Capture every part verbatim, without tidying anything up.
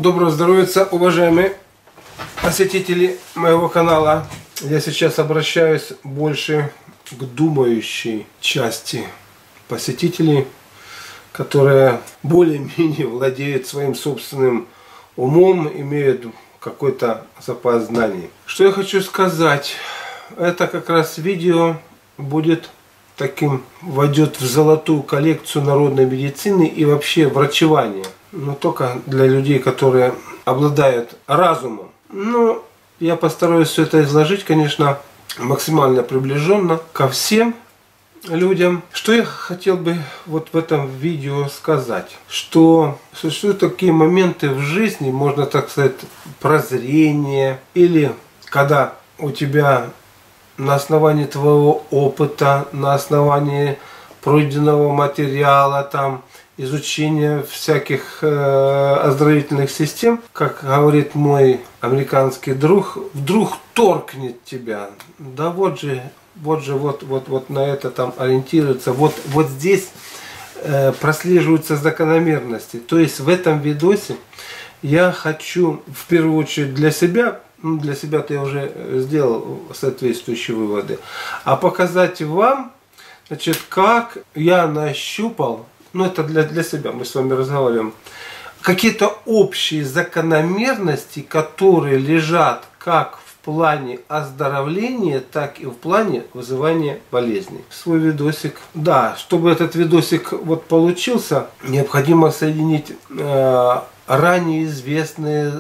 Доброго здоровья, уважаемые посетители моего канала. Я сейчас обращаюсь больше к думающей части посетителей, которые более-менее владеют своим собственным умом, имеют какой-то запас знаний. Что я хочу сказать? Это как раз видео будет таким, войдет в золотую коллекцию народной медицины и вообще врачевания. Но только для людей, которые обладают разумом. Ну, я постараюсь все это изложить, конечно, максимально приближенно ко всем людям. Что я хотел бы вот в этом видео сказать? Что существуют такие моменты в жизни, можно так сказать, прозрение, или когда у тебя на основании твоего опыта, на основании пройденного материала, там, изучения всяких э, оздоровительных систем, как говорит мой американский друг, вдруг торкнет тебя. Да вот же, вот же, вот, вот, вот на это там ориентируется. Вот, вот здесь э, прослеживаются закономерности. То есть в этом видосе я хочу в первую очередь для себя, ну, для себя-то я уже сделал соответствующие выводы, а показать вам, значит, как я нащупал. Ну, это для, для себя, мы с вами разговариваем. Какие-то общие закономерности, которые лежат как в плане оздоровления, так и в плане вызывания болезней. Свой видосик. Да, чтобы этот видосик вот получился, необходимо соединить э, ранее известные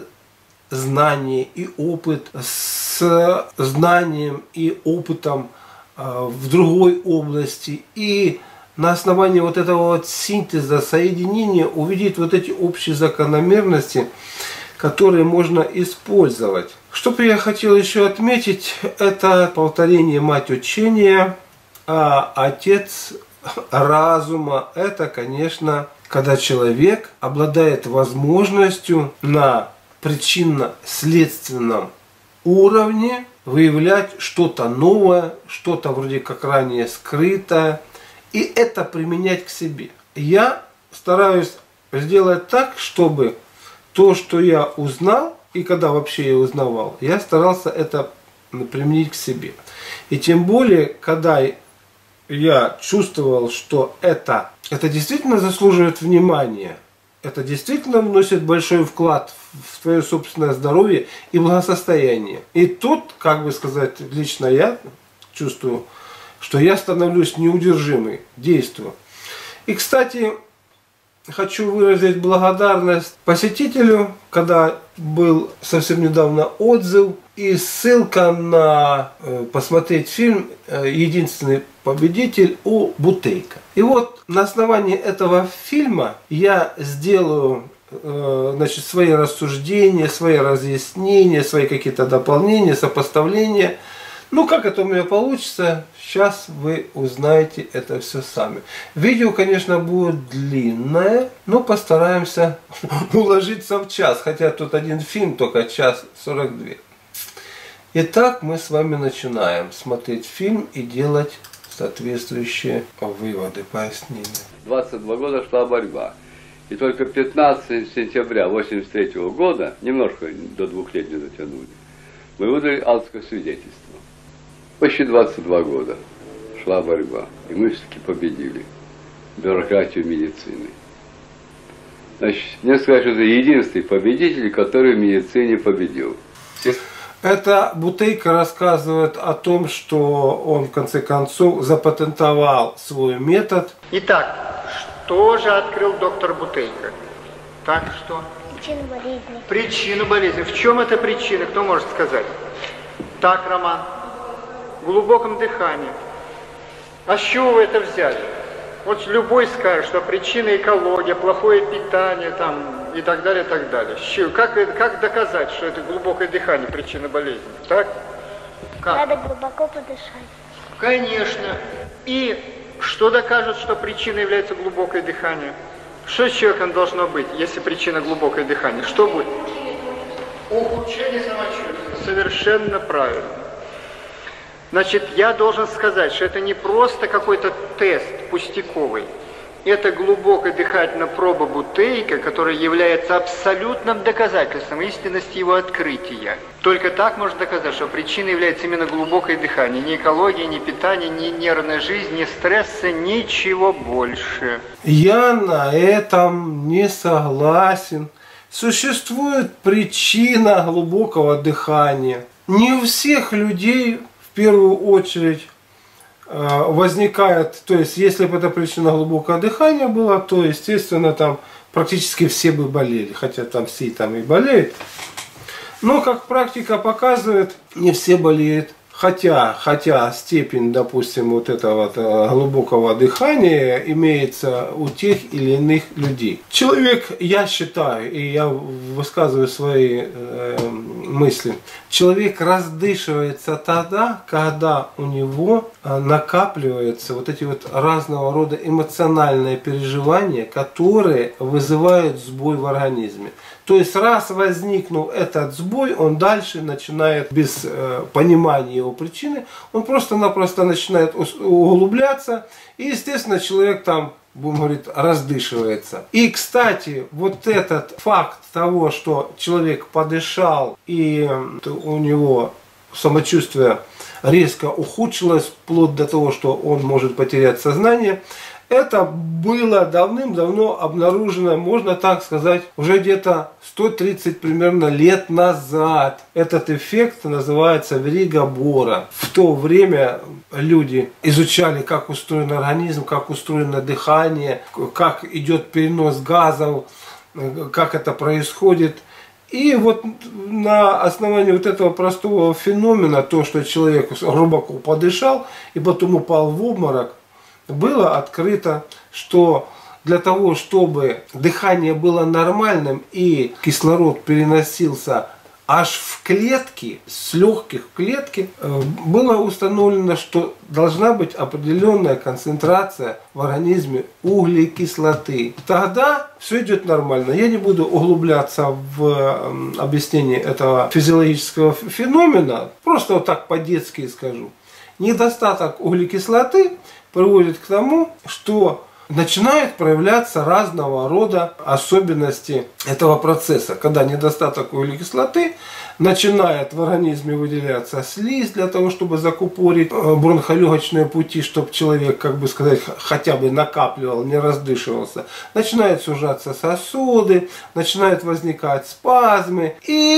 знания и опыт с знанием и опытом э, в другой области. И на основании вот этого вот синтеза, соединения увидеть вот эти общие закономерности, которые можно использовать. Что бы я хотел еще отметить, это повторение мать учения, а отец разума. Это, конечно, когда человек обладает возможностью на причинно-следственном уровне выявлять что-то новое, что-то вроде как ранее скрытое, и это применять к себе. Я стараюсь сделать так, чтобы то, что я узнал, и когда вообще я узнавал, я старался это применить к себе. И тем более, когда я чувствовал, что это, это действительно заслуживает внимания, это действительно вносит большой вклад в твое собственное здоровье и благосостояние. И тут, как бы сказать, лично я чувствую, что я становлюсь неудержимый, действую. И, кстати, хочу выразить благодарность посетителю, когда был совсем недавно отзыв и ссылка на э, посмотреть фильм э, «Единственный победитель» у Бутейко. И вот на основании этого фильма я сделаю э, значит, свои рассуждения, свои разъяснения, свои какие-то дополнения, сопоставления. Ну, как это у меня получится, сейчас вы узнаете это все сами. Видео, конечно, будет длинное, но постараемся уложиться в час. Хотя тут один фильм, только час сорок два. Итак, мы с вами начинаем смотреть фильм и делать соответствующие выводы, пояснения. двадцать два года шла борьба. И только пятнадцатого сентября восемьдесят третьего года, немножко до двух лет не дотянули, мы выдали адское свидетельство. Почти двадцать два года шла борьба, и мы все-таки победили бюрократию медицины. Значит, мне сказать, что это единственный победитель, который в медицине победил. Это Бутейко рассказывает о том, что он в конце концов запатентовал свой метод. Итак, что же открыл доктор Бутейко? Так что? Причину болезни. Причину болезни. В чем эта причина? Кто может сказать? Так, Роман. В глубоком дыхании. А с чего вы это взяли? Вот любой скажет, что причина экология, плохое питание там, и так далее, и так далее. Как, как доказать, что это глубокое дыхание причина болезни? Так? Как? Надо глубоко подышать. Конечно. И что докажет, что причиной является глубокое дыхание? Что с человеком должно быть, если причина глубокое дыхание? Что будет? Ухудшение самочувствия. Совершенно правильно. Значит, я должен сказать, что это не просто какой-то тест пустяковый. Это глубокая дыхательная проба Бутейка, которая является абсолютным доказательством истинности его открытия. Только так можно доказать, что причиной является именно глубокое дыхание. Ни экология, ни питание, ни нервная жизнь, ни стрессы, ничего больше. Я на этом не согласен. Существует причина глубокого дыхания. Не у всех людей в первую очередь возникает, то есть если бы эта причина глубокого дыхания была, то естественно там практически все бы болели, хотя там все там и болеют. Но как практика показывает, не все болеют. Хотя, хотя степень, допустим, вот этого вот глубокого дыхания имеется у тех или иных людей. Человек, я считаю, и я высказываю свои э, мысли, человек раздышивается тогда, когда у него накапливаются вот эти вот разного рода эмоциональные переживания, которые вызывают сбой в организме. То есть раз возникнул этот сбой, он дальше начинает, без э, понимания его причины, он просто-напросто начинает углубляться, и естественно человек там, будем говорить, раздышивается. И кстати, вот этот факт того, что человек подышал и у него самочувствие резко ухудшилось, вплоть до того, что он может потерять сознание, это было давным-давно обнаружено, можно так сказать, уже где-то сто тридцать примерно лет назад. Этот эффект называется верига Бора. В то время люди изучали, как устроен организм, как устроено дыхание, как идет перенос газов, как это происходит. И вот на основании вот этого простого феномена, то, что человек глубоко подышал и потом упал в обморок, было открыто, что для того, чтобы дыхание было нормальным и кислород переносился аж в клетки, с легких в клетки, было установлено, что должна быть определенная концентрация в организме углекислоты. Тогда все идет нормально. Я не буду углубляться в объяснение этого физиологического феномена, просто вот так по-детски скажу. Недостаток углекислоты приводит к тому, что начинают проявляться разного рода особенности этого процесса. Когда недостаток углекислоты, начинает в организме выделяться слизь для того, чтобы закупорить бронхолегочные пути, чтобы человек, как бы сказать, хотя бы накапливал, не раздышивался. Начинают сужаться сосуды, начинают возникать спазмы.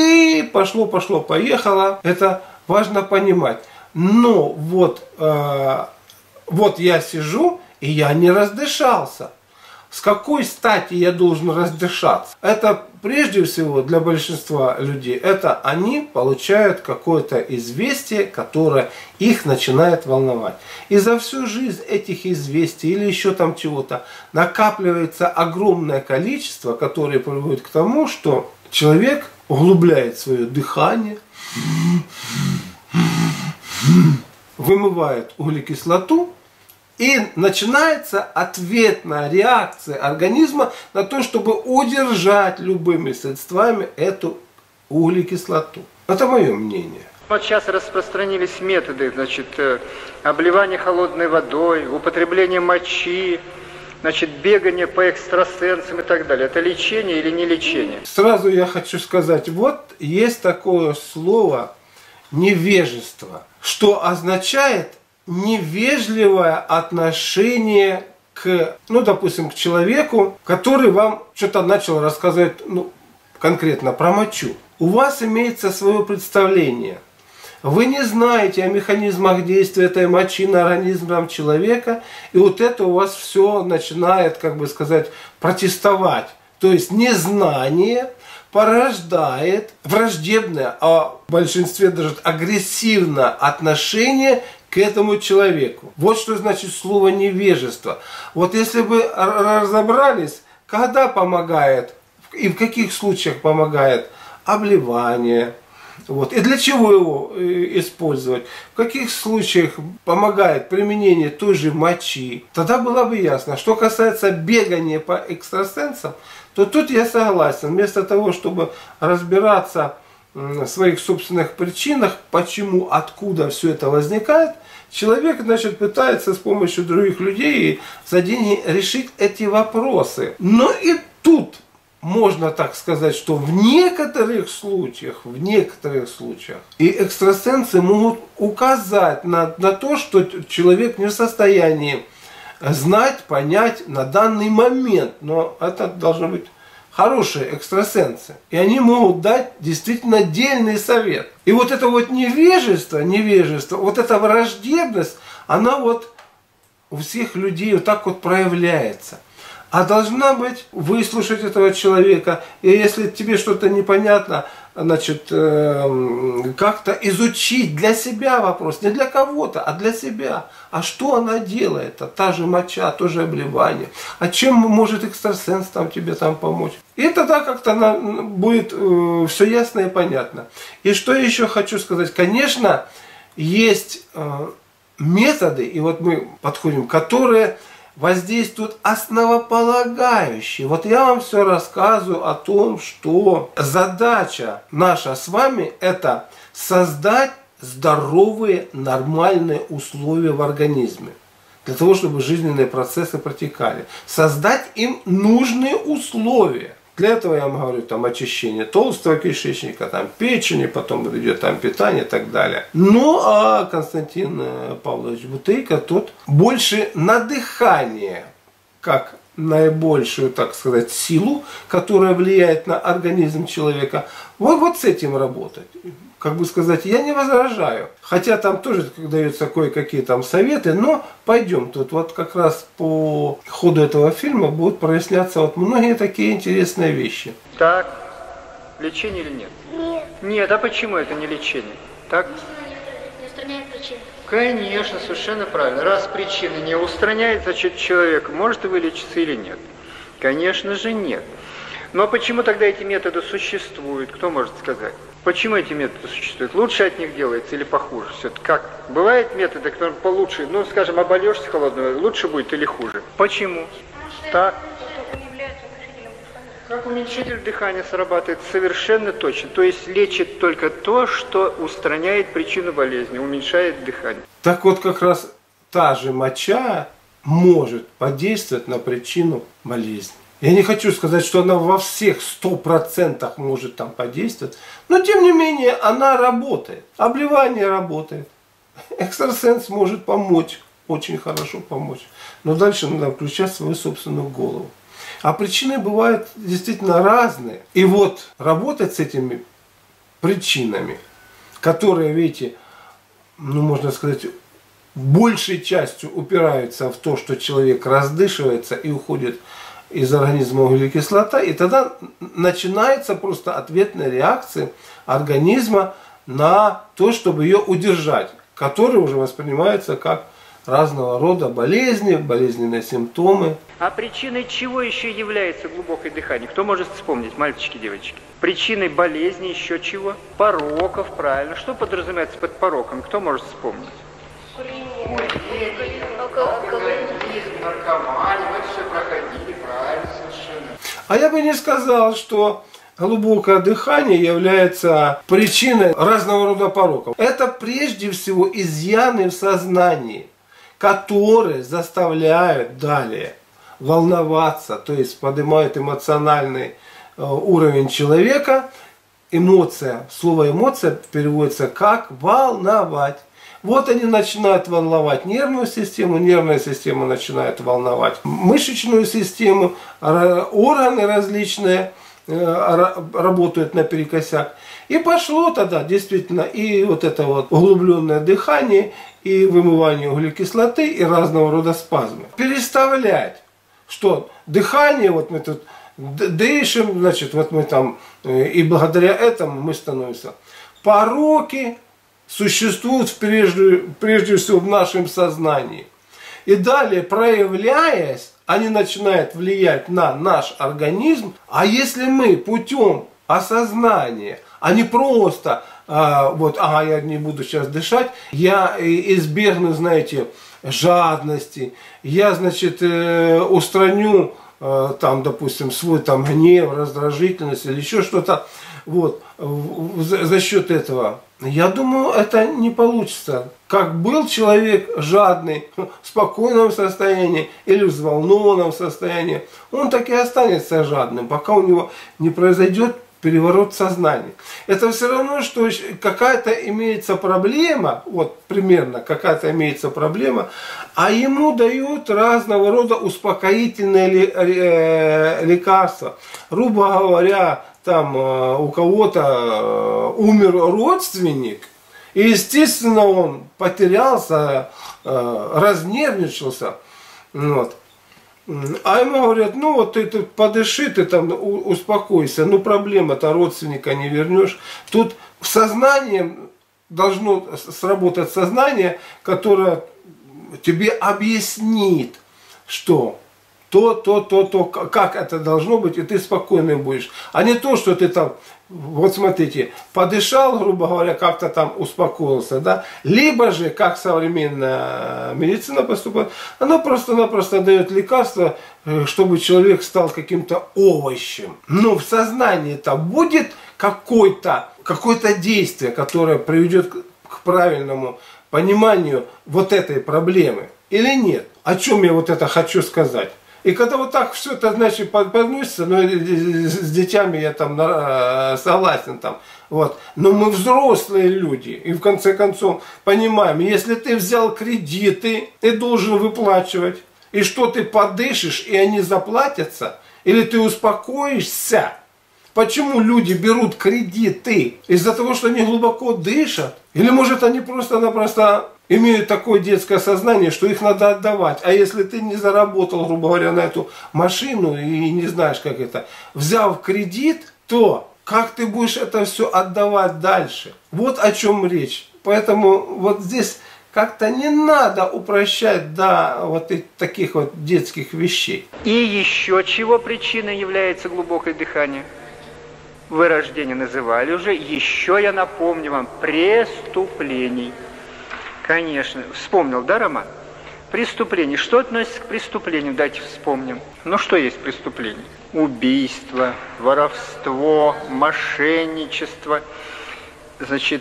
И пошло, пошло, поехало. Это важно понимать. Но вот... Э, Вот я сижу, и я не раздышался. С какой стати я должен раздышаться? Это прежде всего для большинства людей, это они получают какое-то известие, которое их начинает волновать. И за всю жизнь этих известий или еще там чего-то накапливается огромное количество, которое приводит к тому, что человек углубляет свое дыхание, вымывает углекислоту, и начинается ответная реакция организма на то, чтобы удержать любыми средствами эту углекислоту. Это мое мнение. Вот сейчас распространились методы, значит, обливания холодной водой, употребление мочи, значит, бегание по экстрасенсам и так далее. Это лечение или не лечение? Сразу я хочу сказать, вот есть такое слово невежество, что означает невежливое отношение к, ну, допустим, к человеку, который вам что-то начал рассказывать, ну, конкретно про мочу. У вас имеется свое представление. Вы не знаете о механизмах действия этой мочи на организм человека, и вот это у вас все начинает, как бы сказать, протестовать. То есть незнание порождает враждебное, а в большинстве даже агрессивное отношение к этому человеку. Вот что значит слово невежество. Вот если бы разобрались, когда помогает и в каких случаях помогает обливание, вот, и для чего его использовать, в каких случаях помогает применение той же мочи, тогда было бы ясно. Что касается бегания по экстрасенсам, то тут я согласен. Вместо того, чтобы разбираться в своих собственных причинах, почему, откуда все это возникает, человек, значит, пытается с помощью других людей за деньги решить эти вопросы. Но и тут можно так сказать, что в некоторых случаях, в некоторых случаях и экстрасенсы могут указать на, на то, что человек не в состоянии знать, понять на данный момент. Но это должны быть хорошие экстрасенсы. И они могут дать действительно дельный совет. И вот это вот невежество, невежество, вот эта враждебность, она вот у всех людей вот так вот проявляется. А должна быть выслушать этого человека. И если тебе что-то непонятно, значит, как-то изучить для себя вопрос. Не для кого-то, а для себя. А что она делает? А та же моча, то же обливание. А чем может экстрасенс там тебе там помочь? И тогда как-то будет э, все ясно и понятно. И что еще хочу сказать. Конечно, есть э, методы, и вот мы подходим, которые воздействуют основополагающие. Вот я вам все рассказываю о том, что задача наша с вами – это создать здоровые, нормальные условия в организме. Для того, чтобы жизненные процессы протекали. Создать им нужные условия. Для этого я вам говорю, там очищение толстого кишечника, там печени, потом идет там питание и так далее. Ну а Константин Павлович Бутейко, тот больше на дыхание, как наибольшую, так сказать, силу, которая влияет на организм человека, вот, вот с этим работать. Как бы сказать, я не возражаю. Хотя там тоже даются кое-какие там советы, но пойдем. Тут вот как раз по ходу этого фильма будут проясняться вот многие такие интересные вещи. Так, лечение или нет? Нет. Нет, а почему это не лечение? Так? Не устраняет причину. Конечно, совершенно правильно. Раз причина не устраняет, значит человек может вылечиться или нет? Конечно же нет. Но почему тогда эти методы существуют? Кто может сказать? Почему эти методы существуют? Лучше от них делается или похуже? Все-таки как? Бывают методы, которые получше, ну, скажем, обольешься холодной, лучше будет или хуже? Почему? Так. Как уменьшитель дыхания срабатывает совершенно точно. То есть лечит только то, что устраняет причину болезни, уменьшает дыхание. Так вот как раз та же моча может подействовать на причину болезни. Я не хочу сказать, что она во всех сто процентах может там подействовать, но тем не менее она работает. Обливание работает. Экстрасенс может помочь, очень хорошо помочь. Но дальше надо включать свою собственную голову. А причины бывают действительно разные. И вот работать с этими причинами, которые, видите, ну можно сказать, большей частью упираются в то, что человек раздышивается и уходит из организма углекислота, и тогда начинается просто ответная реакция организма на то, чтобы ее удержать, которая уже воспринимается как разного рода болезни, болезненные симптомы. А причиной чего еще является глубокое дыхание? Кто может вспомнить, мальчики, девочки? Причиной болезни еще чего? Пороков, правильно. Что подразумевается под пороком? Кто может вспомнить? Наркомания, мы все проходили, правильно, совершенно. А я бы не сказал, что глубокое дыхание является причиной разного рода пороков. Это прежде всего изъяны в сознании, которые заставляют далее волноваться, то есть поднимают эмоциональный уровень человека. Эмоция, слово эмоция переводится как волновать. Вот они начинают волновать нервную систему, нервная система начинает волновать мышечную систему, органы различные работают наперекосяк. И пошло тогда действительно и вот это вот углубленное дыхание, и вымывание углекислоты, и разного рода спазмы. Переставлять, что дыхание, вот мы тут дышим, значит, вот мы там, и благодаря этому мы становимся. Пороки существуют прежде, прежде всего в нашем сознании. И далее, проявляясь, они начинают влиять на наш организм. А если мы путем осознания, а не просто, а, вот, ага, я не буду сейчас дышать, я избегну, знаете, жадности, я, значит, устраню, там, допустим, свой там гнев, раздражительность или еще что-то, вот, за, за счет этого. Я думаю, это не получится. Как был человек жадный, в спокойном состоянии или взволнованном состоянии, он так и останется жадным, пока у него не произойдет переворот сознания. Это все равно, что какая-то имеется проблема, вот примерно какая-то имеется проблема, а ему дают разного рода успокоительные лекарства. Грубо говоря, там у кого-то умер родственник, и естественно он потерялся, разнервничался. Вот. А ему говорят, ну вот ты тут подыши, ты там успокойся, ну проблема-то родственника не вернешь. Тут в сознании должно сработать сознание, которое тебе объяснит, что то, то, то, то, как это должно быть, и ты спокойным будешь. А не то, что ты там, вот смотрите, подышал, грубо говоря, как-то там успокоился, да. Либо же, как современная медицина поступает, она просто-напросто дает лекарство, чтобы человек стал каким-то овощем. Но в сознании-то будет какое-то какое-то действие, которое приведет к правильному пониманию вот этой проблемы. Или нет? О чем я вот это хочу сказать? И когда вот так все это, значит, подносится, ну, с детьми я там согласен, там, вот. Но мы взрослые люди, и в конце концов понимаем, если ты взял кредиты, ты должен выплачивать, и что ты подышишь, и они заплатятся, или ты успокоишься. Почему люди берут кредиты? Из-за того, что они глубоко дышат? Или может они просто-напросто имеют такое детское сознание, что их надо отдавать. А если ты не заработал, грубо говоря, на эту машину и не знаешь, как это, взяв кредит, то как ты будешь это все отдавать дальше? Вот о чем речь. Поэтому вот здесь как-то не надо упрощать до вот таких вот детских вещей. И еще чего причиной является глубокое дыхание? Вы рождение называли уже. Еще я напомню вам, преступлений. Конечно. Вспомнил, да, Роман? Преступление. Что относится к преступлению? Давайте вспомним. Ну, что есть преступление? Убийство, воровство, мошенничество, значит,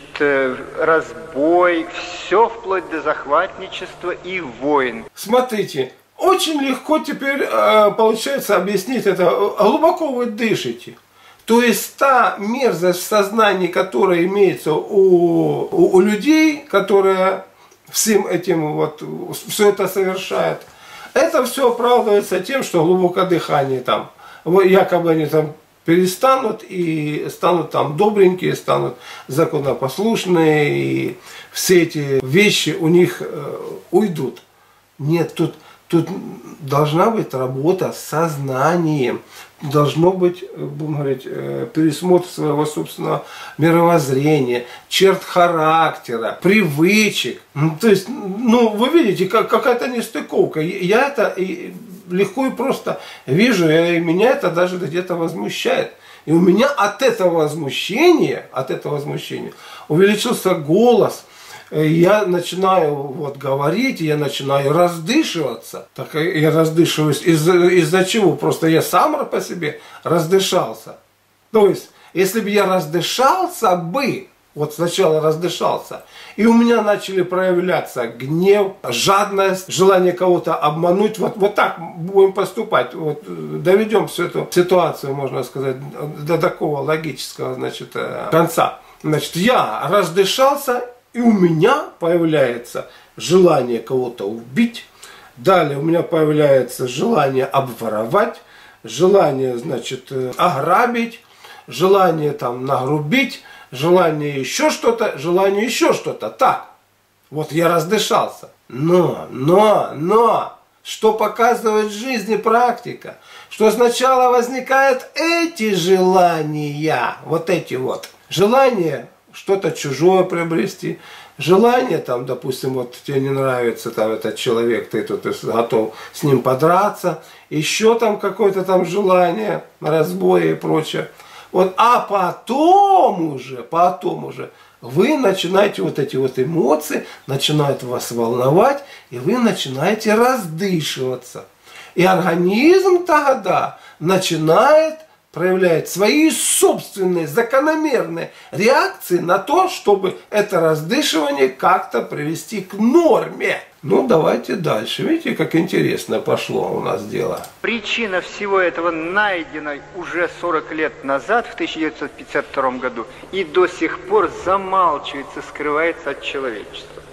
разбой, все вплоть до захватничества и войн. Смотрите, очень легко теперь э, получается объяснить это. Глубоко вы дышите. То есть та мерзость в сознании, которая имеется у, у, у людей, которые всем этим вот все это совершают, это все оправдывается тем, что глубокое дыхание там, якобы они там перестанут и станут там добренькие, станут законопослушные, и все эти вещи у них э, уйдут. Нет, тут, тут должна быть работа с сознанием. Должно быть, будем говорить, пересмотр своего собственного мировоззрения, черт характера, привычек. Ну, то есть, ну, вы видите, как, какая-то нестыковка. Я это легко и просто вижу, и меня это даже где-то возмущает. И у меня от этого возмущения, от этого возмущения увеличился голос. Я начинаю вот говорить, я начинаю раздышиваться. Так я раздышиваюсь из-за из-за чего? Просто я сам по себе раздышался. То есть, если бы я раздышался бы, вот сначала раздышался, и у меня начали проявляться гнев, жадность, желание кого-то обмануть, вот, вот так будем поступать. Вот, доведем всю эту ситуацию, можно сказать, до такого логического, значит, конца. Значит, я раздышался, и у меня появляется желание кого-то убить. Далее у меня появляется желание обворовать, желание, значит, ограбить, желание там нагрубить, желание еще что-то, желание еще что-то. Так, вот я раздышался. Но, но, но, что показывает в жизни практика? Что сначала возникают эти желания, вот эти вот желания, что-то чужое приобрести, желание там, допустим, вот тебе не нравится там этот человек, ты тут готов с ним подраться, еще там какое-то там желание, разбоя и прочее. Вот, а потом уже, потом уже вы начинаете вот эти вот эмоции, начинают вас волновать, и вы начинаете раздышиваться. И организм тогда начинает проявляет свои собственные закономерные реакции на то, чтобы это раздышивание как-то привести к норме. Ну, давайте дальше. Видите, как интересно пошло у нас дело. Причина всего этого найдена уже сорок лет назад, в тысяча девятьсот пятьдесят втором году, и до сих пор замалчивается, скрывается от человечества.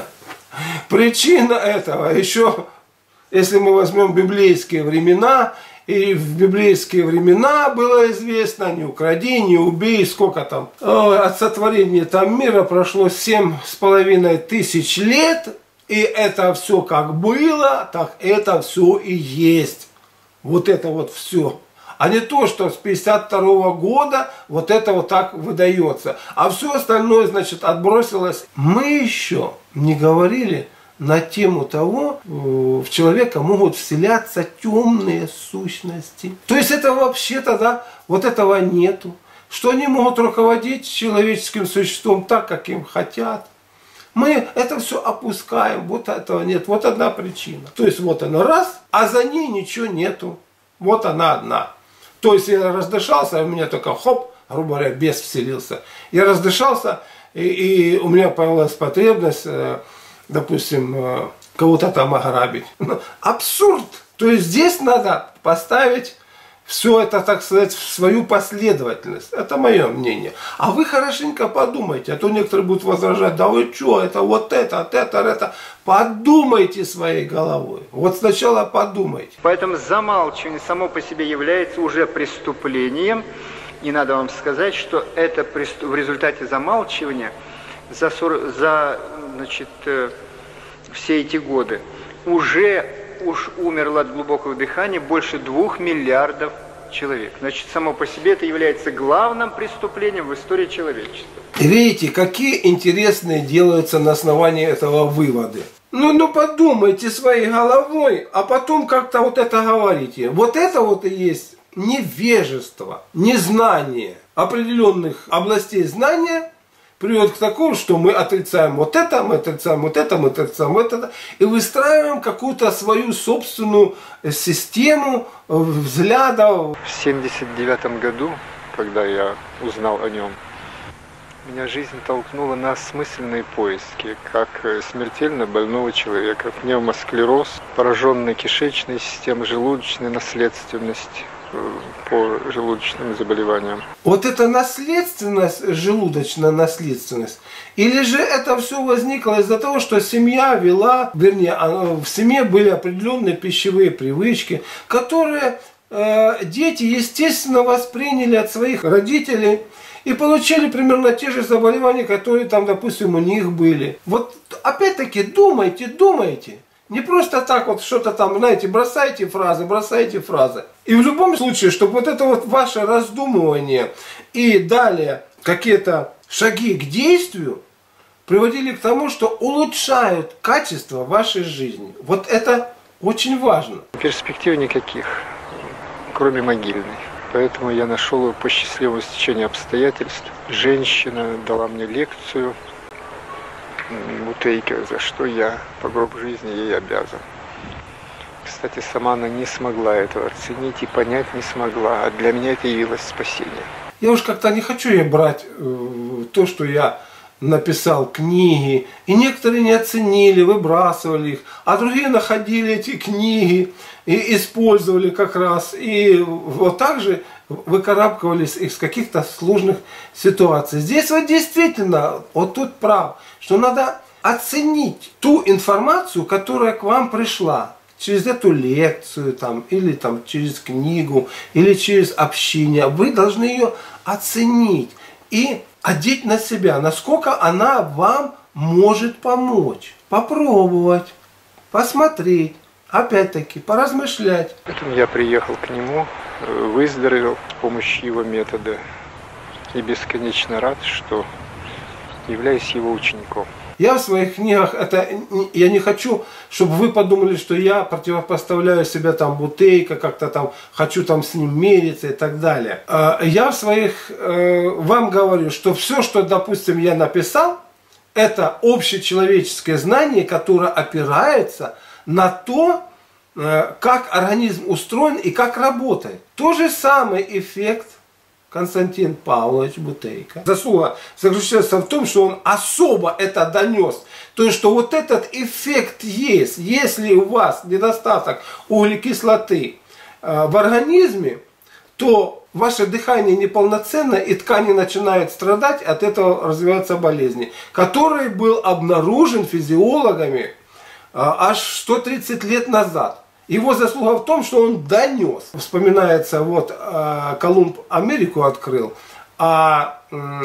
Причина этого еще, если мы возьмем библейские времена, и в библейские времена было известно: не укради, не убей, сколько там. От сотворения там мира прошло семь с половиной тысяч лет, и это все как было, так это все и есть. Вот это вот все. А не то, что с пятьдесят второго года вот это вот так выдается. А все остальное, значит, отбросилось. Мы еще не говорили на тему того, в человека могут вселяться темные сущности. То есть это вообще тогда вот этого нету. Что они могут руководить человеческим существом так, как им хотят. Мы это все опускаем, вот этого нет. Вот одна причина. То есть вот она раз, а за ней ничего нету. Вот она одна. То есть я раздышался, у меня только хоп, грубо говоря, бес вселился. Я раздышался, и, и у меня появилась потребность, допустим, кого-то там ограбить. Абсурд! То есть здесь надо поставить все это, так сказать, в свою последовательность. Это мое мнение. А вы хорошенько подумайте, а то некоторые будут возражать: да вы что, это вот это, это, это. Подумайте своей головой. Вот сначала подумайте. Поэтому замалчивание само по себе является уже преступлением. И надо вам сказать, что это в результате замалчивания за, за значит, все эти годы уже уж умерло от глубокого дыхания больше двух миллиардов человек. Значит, само по себе это является главным преступлением в истории человечества. Видите, какие интересные делаются на основании этого выводы. Ну, ну подумайте своей головой, а потом как-то вот это говорите. Вот это вот и есть невежество, незнание определенных областей знания приводит к такому, что мы отрицаем вот это, мы отрицаем вот это, мы отрицаем вот это, и выстраиваем какую-то свою собственную систему взглядов. В семьдесят девятом году, когда я узнал о нем, меня жизнь толкнула на осмысленные поиски, как смертельно больного человека, пневмосклероз, пораженная кишечная система, желудочная наследственность по желудочным заболеваниям. Вот это наследственность, желудочная наследственность, или же это все возникло из-за того, что семья вела, вернее, в семье были определенные пищевые привычки, которые э, дети, естественно, восприняли от своих родителей и получили примерно те же заболевания, которые там, допустим, у них были. Вот опять-таки думайте, думайте. Не просто так вот что-то там, знаете, бросайте фразы, бросайте фразы. И в любом случае, чтобы вот это вот ваше раздумывание и далее какие-то шаги к действию приводили к тому, что улучшают качество вашей жизни. Вот это очень важно. Перспектив никаких, кроме могильной. Поэтому я нашел его по счастливому стечению обстоятельств. Женщина дала мне лекцию Бутейко, за что я по гроб жизни ей обязан. Кстати, сама она не смогла этого оценить и понять не смогла, а для меня это явилось спасение. Я уж как-то не хочу я брать э, то, что я написал книги, и некоторые не оценили, выбрасывали их, а другие находили эти книги и использовали как раз, и вот так же выкарабкивались из каких-то сложных ситуаций. Здесь вот действительно, вот тут прав, что надо оценить ту информацию, которая к вам пришла через эту лекцию, там, или там, через книгу, или через общение. Вы должны ее оценить и одеть на себя, насколько она вам может помочь. Попробовать, посмотреть, опять-таки поразмышлять. Поэтому я приехал к нему, выздоровел с помощью его метода и бесконечно рад, что являюсь его учеником. Я в своих книгах, это, я не хочу, чтобы вы подумали, что я противопоставляю себя там Бутейко, как-то там хочу там с ним мериться и так далее. Я в своих, вам говорю, что все, что, допустим, я написал, это общечеловеческое знание, которое опирается на то, как организм устроен и как работает. Тот же самый эффект Константин Павлович Бутейко. Заслуга заключается в том, что он особо это донес. То есть, что вот этот эффект есть. Если у вас недостаток углекислоты в организме, то ваше дыхание неполноценно, и ткани начинают страдать, от этого развиваются болезни, который был обнаружен физиологами аж сто тридцать лет назад. Его заслуга в том, что он донес. Вспоминается, вот Колумб Америку открыл, а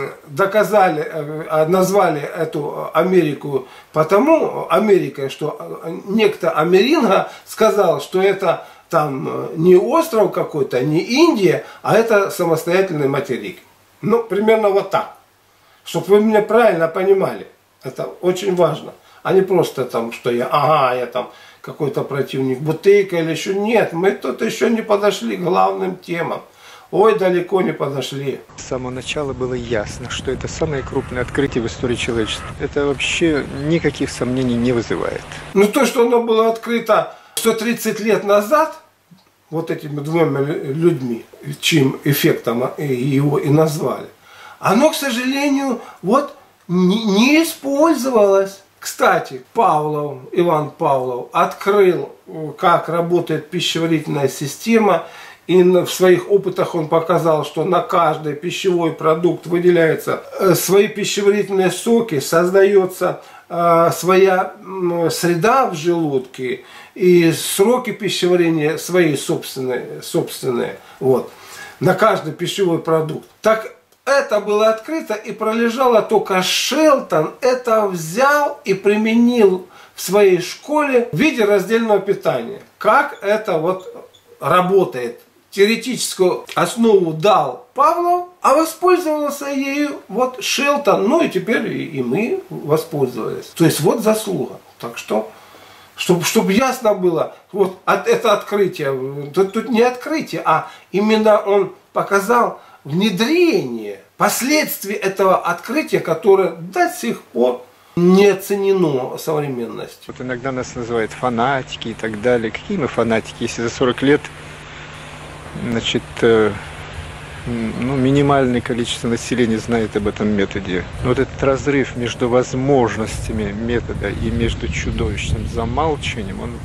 доказали, назвали эту Америку потому Америкой, что некто Америнга сказал, что это там не остров какой-то, не Индия, а это самостоятельный материк. Ну, примерно вот так. Чтобы вы меня правильно понимали. Это очень важно. А не просто там, что я, ага, я там какой-то противник Бутейко или еще. Нет, мы тут еще не подошли к главным темам. Ой, далеко не подошли. С самого начала было ясно, что это самое крупное открытие в истории человечества. Это вообще никаких сомнений не вызывает. Ну, то, что оно было открыто сто тридцать лет назад, вот этими двумя людьми, чьим эффектом его и назвали, оно, к сожалению, вот не использовалось. Кстати, Павлов, Иван Павлов открыл, как работает пищеварительная система, и в своих опытах он показал, что на каждый пищевой продукт выделяются свои пищеварительные соки, создается своя среда в желудке, и сроки пищеварения свои собственные, собственные вот, на каждый пищевой продукт. Так это было открыто и пролежало, только Шелтон это взял и применил в своей школе в виде раздельного питания. Как это вот работает. Теоретическую основу дал Павлов, а воспользовался ею вот Шелтон. Ну и теперь и, и мы воспользовались. То есть вот заслуга. Так что, чтобы чтоб ясно было, вот это открытие, тут, тут не открытие, а именно он показал внедрение, последствий этого открытия, которое до сих пор не оценено современностью. Вот иногда нас называют фанатики и так далее. Какие мы фанатики, если за сорок лет, значит, ну, минимальное количество населения знает об этом методе. Но вот этот разрыв между возможностями метода и между чудовищным замалчиванием, он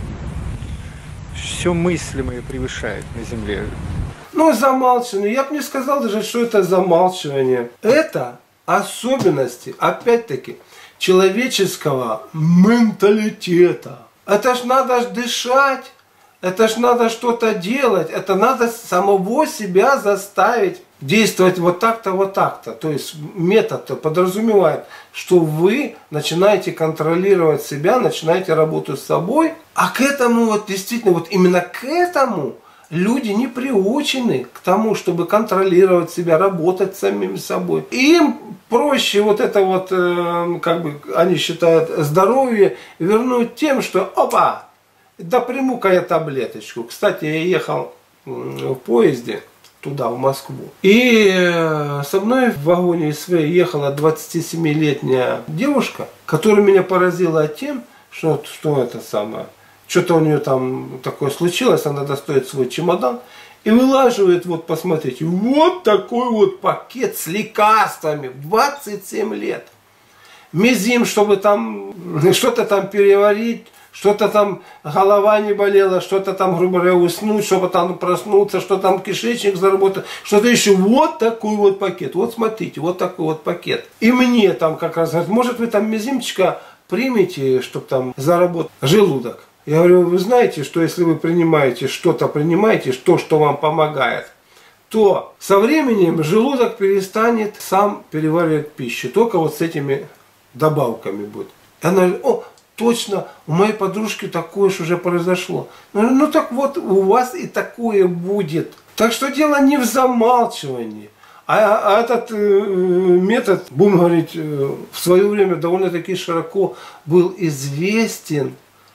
все мыслимое превышает на Земле. Ну, замалчивание. Я бы не сказал даже, что это замалчивание. Это особенности, опять-таки, человеческого менталитета. Это ж надо ж дышать, это ж надо что-то делать, это надо самого себя заставить действовать вот так-то, вот так-то. То есть метод подразумевает, что вы начинаете контролировать себя, начинаете работу с собой, а к этому вот действительно, вот именно к этому люди не приучены к тому, чтобы контролировать себя, работать с самим собой. И им проще вот это вот, э, как бы они считают, здоровье вернуть тем, что опа, да приму-ка я таблеточку. Кстати, я ехал в поезде туда, в Москву. И э, со мной в вагоне СВ ехала двадцатисемилетняя девушка, которая меня поразила тем, что, что это самое. Что-то у нее там такое случилось, она достает свой чемодан и вылаживает, вот посмотрите, вот такой вот пакет с лекарствами, двадцать семь лет. Мизим, чтобы там что-то там переварить, что-то там голова не болела, что-то там, грубо говоря, уснуть, чтобы там проснуться, что там кишечник заработал, что-то еще. Вот такой вот пакет, вот смотрите, вот такой вот пакет. И мне там как раз говорят, может вы там мизимчика примете, чтобы там заработать желудок. Я говорю, вы знаете, что если вы принимаете что-то, принимаете, то, что вам помогает, то со временем желудок перестанет сам переваривать пищу. Только вот с этими добавками будет. И она говорит, о, точно, у моей подружки такое же уже произошло. Ну, ну так вот, у вас и такое будет. Так что дело не в замалчивании. А, а этот э, метод, будем говорить, э, в свое время довольно-таки широко был известен.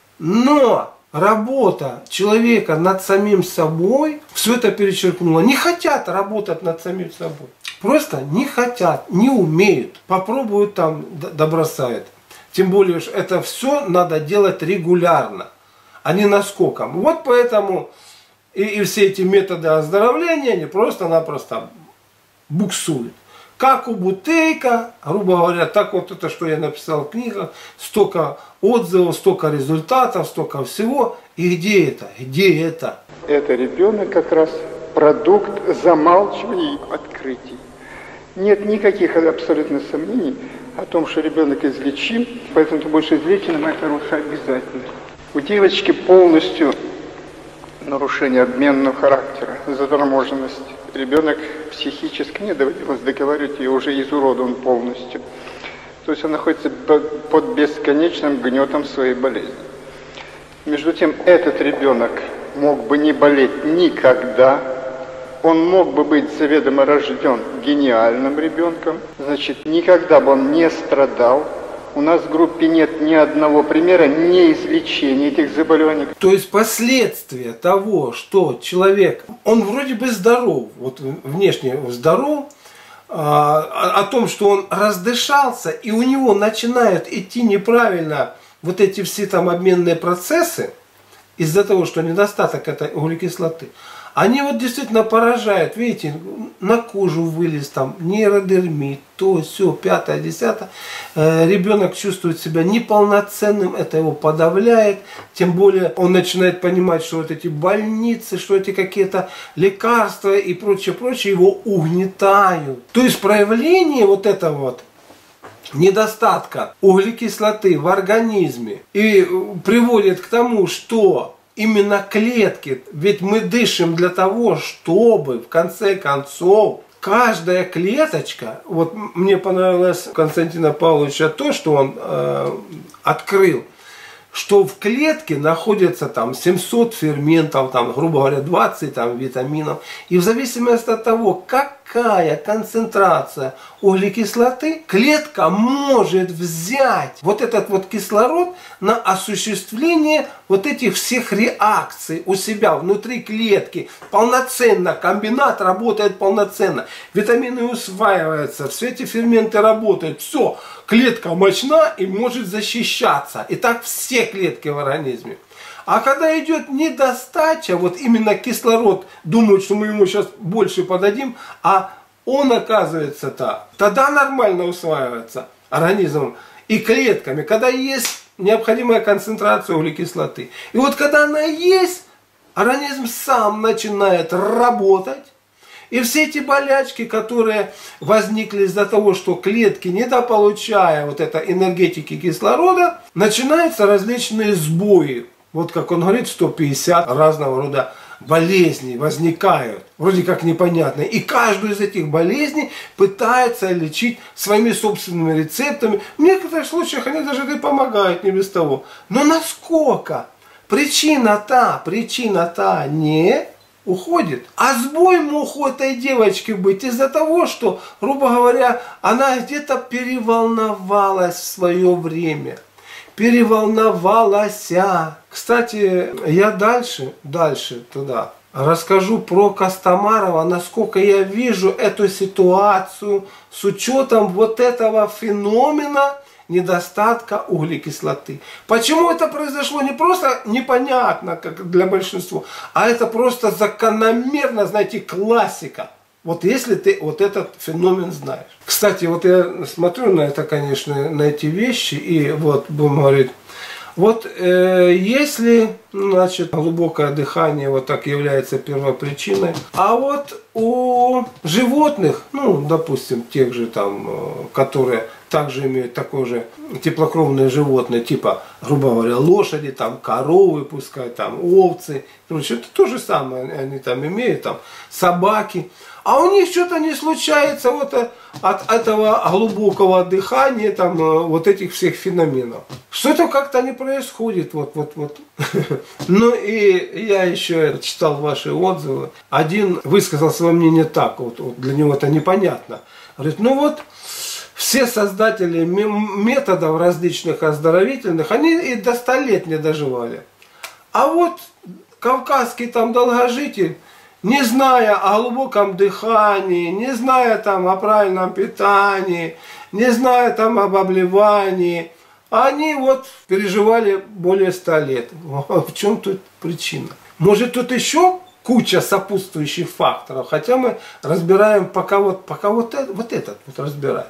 Но работа человека над самим собой все это перечеркнула. Не хотят работать над самим собой. Просто не хотят, не умеют. Попробуют там, добросают. Тем более, что это все надо делать регулярно. а не наскоком. Вот поэтому и, и все эти методы оздоровления, они просто-напросто буксуют. Как у Бутейко, грубо говоря, так вот это, что я написал в книгах, столько отзывов, столько результатов, столько всего. И где это? Где это? Это ребенок как раз продукт замалчивания открытий. Нет никаких абсолютно сомнений о том, что ребенок излечим, поэтому ты будешь излеченным, это руша обязательно. У девочки полностью нарушение обменного характера, заторможенность. Ребенок психически не доводилось договаривать, и уже изуродован полностью. То есть он находится под бесконечным гнетом своей болезни. Между тем, этот ребенок мог бы не болеть никогда, он мог бы быть заведомо рожден гениальным ребенком, значит, никогда бы он не страдал. У нас в группе нет ни одного примера неизлечения этих заболеваний. То есть последствия того, что человек, он вроде бы здоров, вот внешне здоров, а, о том, что он раздышался, и у него начинают идти неправильно вот эти все там обменные процессы, из-за того, что недостаток этой углекислоты, они вот действительно поражают. Видите, на кожу вылез там нейродермит, то, все, пятое, десятое. Э, ребенок чувствует себя неполноценным, это его подавляет. Тем более он начинает понимать, что вот эти больницы, что эти какие-то лекарства и прочее, прочее его угнетают. То есть проявление вот этого вот недостатка углекислоты в организме и приводит к тому, что именно клетки, ведь мы дышим для того, чтобы в конце концов каждая клеточка, вот мне понравилось Константина Павловича то, что он э, открыл, что в клетке находится там семьсот ферментов, там, грубо говоря, двадцать там, витаминов. И в зависимости от того, какая концентрация углекислоты, клетка может взять вот этот вот кислород на осуществление вот этих всех реакций у себя внутри клетки. Полноценно, комбинат работает полноценно. Витамины усваиваются, все эти ферменты работают. Все, клетка мощна и может защищаться. И так все клетки в организме. А когда идет недостача, вот именно кислород, думают, что мы ему сейчас больше подадим, а он оказывается-то, тогда нормально усваивается организмом и клетками, когда есть необходимая концентрация углекислоты. И вот когда она есть, организм сам начинает работать. И все эти болячки, которые возникли из-за того, что клетки, недополучая вот этой энергетики кислорода, начинаются различные сбои. Вот как он говорит, сто пятьдесят разного рода болезней возникают, вроде как непонятные. И каждую из этих болезней пытаются лечить своими собственными рецептами. В некоторых случаях они даже и помогают, не без того. Но насколько? Причина-то, причина-то не уходит. А сбой мог у этой девочки быть из-за того, что, грубо говоря, она где-то переволновалась в свое время. Переволновалась. Кстати, я дальше, дальше туда расскажу про Костомарова, насколько я вижу эту ситуацию с учетом вот этого феномена недостатка углекислоты. Почему это произошло, не просто непонятно, как для большинства, а это просто закономерно, знаете, классика. Вот если ты вот этот феномен знаешь. Кстати, вот я смотрю на это, конечно, на эти вещи, и вот будем говорить, вот э, если, значит, глубокое дыхание вот так является первопричиной, а вот у животных, ну, допустим, тех же там, которые также имеют такое же теплокровные животные, типа, грубо говоря, лошади, там, коровы, пускай, там, овцы, короче, это то же самое они там имеют, там, собаки. А у них что-то не случается вот от этого глубокого дыхания, там, вот этих всех феноменов. Что-то как-то не происходит, вот, вот, вот. Ну и я еще читал ваши отзывы. Один высказал свое мнение так, вот, вот для него это непонятно. Говорит, ну вот, все создатели методов различных оздоровительных, они и до ста лет не доживали. А вот кавказский там долгожитель, не зная о глубоком дыхании, не зная там о правильном питании, не зная там об обливании, А они вот переживали более ста лет. В чем тут причина? Может, тут еще куча сопутствующих факторов, хотя мы разбираем пока вот, пока вот, это, вот этот вот разбираем.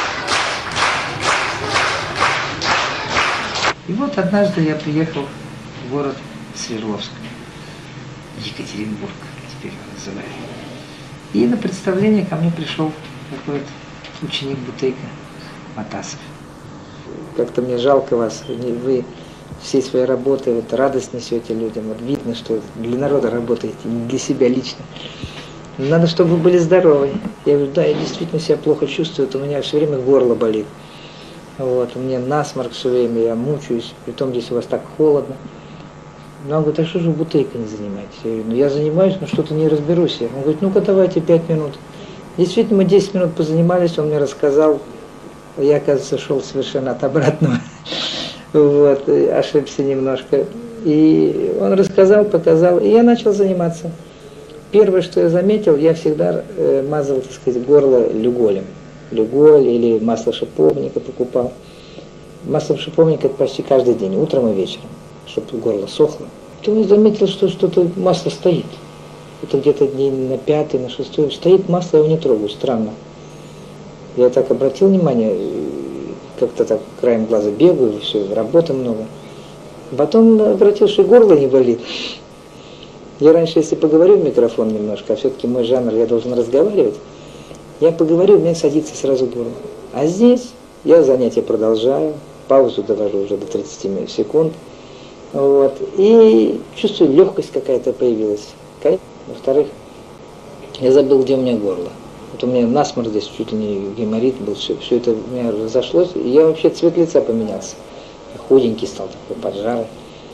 И вот однажды я приехал в город Свердловск, Екатеринбург, теперь его называют. И на представление ко мне пришел какой-то ученик Бутейко Матасов. Как-то мне жалко вас, вы всей своей работой вот, радость несете людям. Вот видно, что для народа работаете, не для себя лично. Надо, чтобы вы были здоровы. Я говорю, да, я действительно себя плохо чувствую, вот у меня все время горло болит. Вот, у меня насморк все время, я мучаюсь, притом здесь у вас так холодно. Ну, он говорит, а что же вы Бутейко не занимаетесь? Я говорю, ну я занимаюсь, но что-то не разберусь. Он говорит, ну-ка давайте пять минут. Действительно, мы десять минут позанимались, он мне рассказал. Я, оказывается, шел совершенно от обратного. Вот, ошибся немножко. И он рассказал, показал, и я начал заниматься. Первое, что я заметил, я всегда э, мазал, так сказать, горло люголем. Люголь или масло шиповника покупал. Масло шиповника это почти каждый день, утром и вечером, чтобы горло сохло. То я заметил, что что-то масло стоит. Это где-то дней на пятый, на шестой. Стоит масло, я его не трогаю, странно. Я так обратил внимание, как-то так краем глаза бегаю, все, работы много. Потом обратил, что горло не болит. Я раньше, если поговорю в микрофон немножко, а все-таки мой жанр, я должен разговаривать, я поговорю, у меня садится сразу горло. А здесь я занятия продолжаю, паузу довожу уже до тридцати секунд. Вот, и чувствую, легкость какая-то появилась. Во-вторых, я забыл, где у меня горло. Вот у меня насморк здесь, чуть ли не геморрит был, все, все это у меня разошлось, и я вообще цвет лица поменялся. Худенький стал, такой поджарый.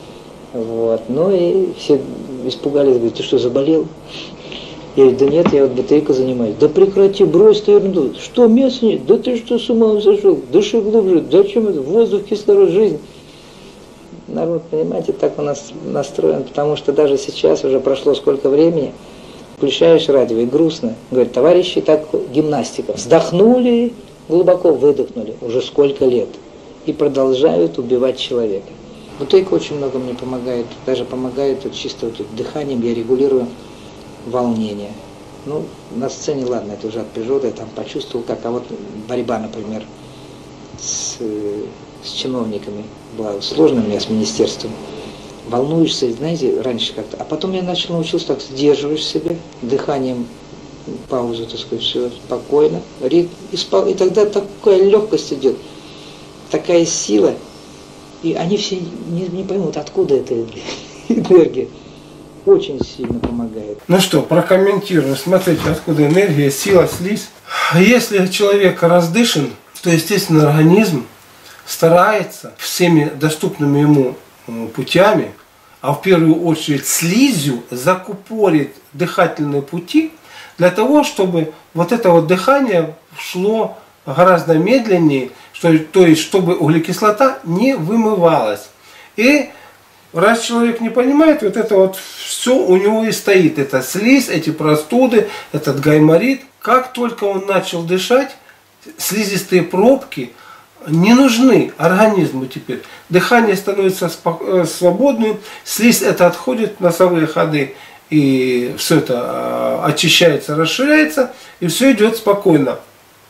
Вот. Ну и все испугались, говорят, ты что, заболел? Я говорю, да нет, я вот Бутейко занимаюсь. Да прекрати, брось ты ерунду. Что, мяса нет? Да ты что, с ума сошел? Дыши глубже. Зачем это? Воздух, кислород, жизнь. Народ, понимаете, так у нас настроен, потому что даже сейчас уже прошло сколько времени, включаешь радио и грустно. Говорят, товарищи, так гимнастика. Вздохнули, глубоко выдохнули. Уже сколько лет. И продолжают убивать человека. Бутейко очень много мне помогает. Даже помогает вот, чисто вот, дыханием. Я регулирую волнение. Ну, на сцене, ладно, это уже от природы. Я там почувствовал, как. А вот борьба, например, с, с чиновниками была сложная у меня с министерством. Волнуешься, знаете, раньше как-то. А потом я начал научился так, сдерживаешь себя, дыханием, паузу, так сказать, все спокойно, ритм, и, спал, и тогда такая легкость идет, такая сила, и они все не, не поймут, откуда эта энергия. Очень сильно помогает. Ну что, прокомментирую. Смотрите, откуда энергия, сила, слизь. Если человек раздышен, то, естественно, организм старается всеми доступными ему путями, а в первую очередь слизью, закупорить дыхательные пути для того, чтобы вот это вот дыхание шло гораздо медленнее, что, то есть чтобы углекислота не вымывалась. И раз человек не понимает, вот это вот все у него и стоит. Это слизь, эти простуды, этот гайморит. Как только он начал дышать, слизистые пробки не нужны организму теперь. Дыхание становится свободным, слизь это отходит в носовые ходы, и все это очищается, расширяется, и все идет спокойно.